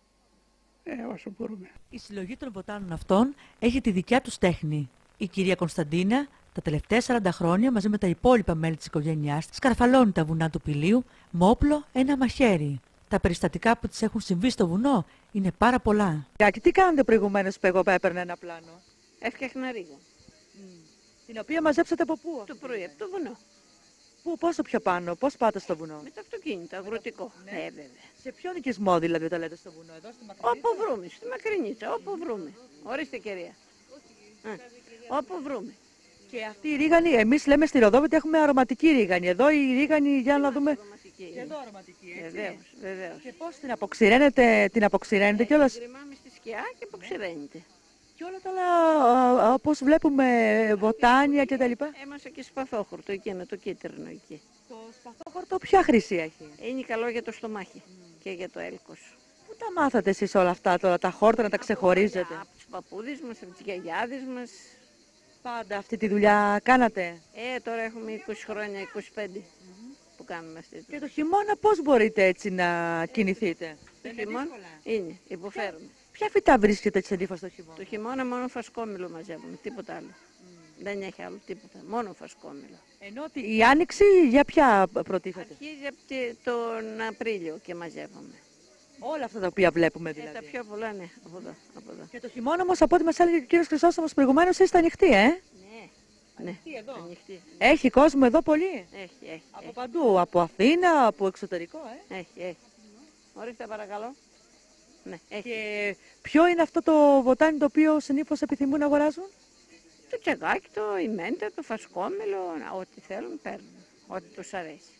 Ε, όσο μπορούμε. Η συλλογή των βοτάνων αυτών έχει τη δικιά τους τέχνη. Η κυρία Κωνσταντίνα τα τελευταία σαράντα χρόνια μαζί με τα υπόλοιπα μέλη της οικογένειάς της σκαρφαλώνει τα βουνά του Πηλίου με όπλο ένα μαχαίρι. Τα περιστατικά που της έχουν συμβεί στο βουνό είναι πάρα πολλά. Και τι κάνετε προηγουμένως που εγώ έπαιρνα ένα πλάνο? Έφτιαχνα ρίγα. Mm. Την οποία μαζέψατε από πού? Το πρωί, από το βουνό. Πού, πόσο πιο πάνω, πώς πάτε στο βουνό? Με το αυτοκίνητο, αγροτικό. Ναι, ε, βέβαια. Σε ποιον οικισμό δηλαδή όταν λέτε στο βουνό, εδώ στη Μακρινίτσα? Όπου βρούμε, στη Μακρινίτσα, όπου βρούμε. Ορίστε κυρία. Α, όπου βρούμε. Και αυτή η ρίγανη, εμείς λέμε στη Ροδόπη έχουμε αρωματική ρίγανη. Εδώ η ρίγανη, για να δούμε. Αρωματική. Και εδώ αρωματική, έτσι. Βεβαίως, βεβαίως. Και πώς την αποξηραίνετε, την αποξηραίνετε κιόλας? Την κρυμάμε στη σκιά και αποξηραίνεται. Και όλα τα άλλα, όπως βλέπουμε, βοτάνια και τα λοιπά. Έμασα και σπαθόχορτο εκείνο, το κίτρινο εκεί. Το σπαθόχορτο ποια χρήση έχει? Είναι καλό για το στομάχι mm. και για το έλκος. Πού τα μάθατε εσείς όλα αυτά τώρα, τα χόρτα να τα ξεχωρίζετε? Από τους παππούδες μας, από τις γιαγιάδες μας. Πάντα αυτή τη δουλειά κάνατε? Ε, τώρα έχουμε είκοσι χρόνια, είκοσι πέντε mm-hmm. που κάνουμε αυτή τη δουλειά. Και το χειμώνα πώς μπορείτε έτσι να κινηθείτε? Το χειμώνα είναι, υποφέρουμε. Ποια φυτά βρίσκεται έτσι αντίφα στο χειμώνα? Το χειμώνα μόνο φασκόμηλο μαζεύουμε, τίποτα άλλο. Mm. Δεν έχει άλλο τίποτα, μόνο φασκόμηλο. Ενώ η άνοιξη για ποια προτίθεται? Αρχίζει από τον Απρίλιο και μαζεύουμε. Όλα αυτά τα οποία βλέπουμε δηλαδή. Ε, τα πιο πολλά, ναι, από εδώ, από εδώ. Και το χειμώνα όμως, από ό,τι μας έλεγε ο κύριος Χρυσόστομος προηγουμένως, είστε ανοιχτοί, ε? Ναι. Ανοιχτή ναι. εδώ. Ανοιχτή. Έχει κόσμο εδώ πολύ? Έχει, έχει. Από έχει. παντού, από Αθήνα, από εξωτερικό, ε? Έχει, έχει. Ορίστε παρακαλώ. Ναι, έχει. Και ποιο είναι αυτό το βοτάνι το οποίο συνήθως επιθυμούν να αγοράζουν? Το τσεκάκι, το ιμέντα, το φασκόμηλο, ό,τι θέλουν παίρνουν, ό,τι τους αρέσει.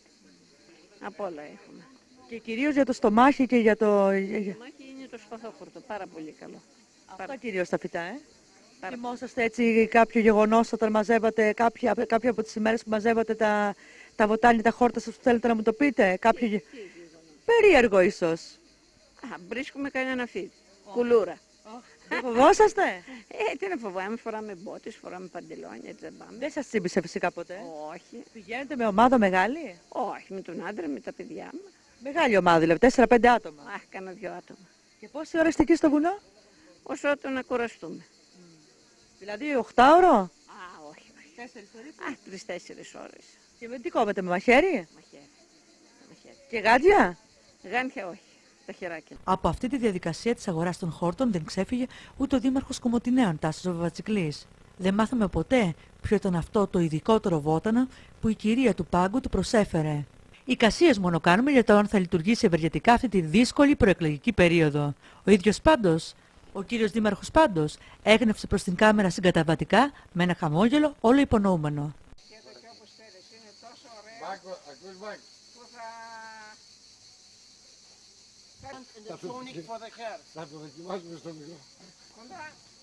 Από όλα έχουμε. Και κυρίως για το στομάχι και για το... Το στομάχι είναι το σπαθόχορτο, πάρα πολύ καλό. Αυτά πάρα... κυρίως τα φυτά, ε? Θυμόσαστε έτσι κάποιο γεγονός όταν μαζεύατε, κάποια, κάποια από τις ημέρες που μαζεύατε τα, τα βοτάνια, τα χόρτα σας που θέλετε να μου το πείτε? Κάποιο γε... περίεργο ίσως. Α, βρίσκουμε κανένα φύλλο. Oh. Κουλούρα. Oh. Δεν φοβόσαστε? Ε, τι να φοβάμαι, φοράμε μπότες, φοράμε παντελόνια, έτσι δεν πάμε. Δεν σας τσίμπησε φυσικά ποτέ? Όχι. Πηγαίνετε με ομάδα μεγάλη? Όχι, με τον άντρα, με τα παιδιά μου. Μεγάλη ομάδα, δηλαδή, τέσσερα πέντε άτομα. Αχ, κάνα δυο άτομα. Και πόση ώρα είστε εκεί στο βουνό? Όσο το να κουραστούμε. Mm. Δηλαδή οχτάωρο? Α, όχι, όχι. Τέσσερις ώρες? Α, τρεις-τέσσερις ώρες. Και με τι κόβετε, με μαχαίρι? Μαχαίρι. Μαχαίρι. Και γάντια? Γάντια όχι. Τα χεράκια. Από αυτή τη διαδικασία της αγοράς των χόρτων δεν ξέφυγε ούτε ο δήμαρχος Κομοτηναίων, Τάσος Βαβατσικλής. Δεν μάθαμε ποτέ ποιο ήταν αυτό το ειδικότερο βότανο που η κυρία του πάγκου του προσέφερε. Εικασίες μόνο κάνουμε για το αν θα λειτουργήσει ευεργετικά αυτή τη δύσκολη προεκλογική περίοδο. Ο ίδιος πάντως, ο κύριος δήμαρχος πάντως, έγνευσε προς την κάμερα συγκαταβατικά με ένα χαμόγελο όλο υπονοούμενο. Θα το δοκιμάσουμε στο μικρό.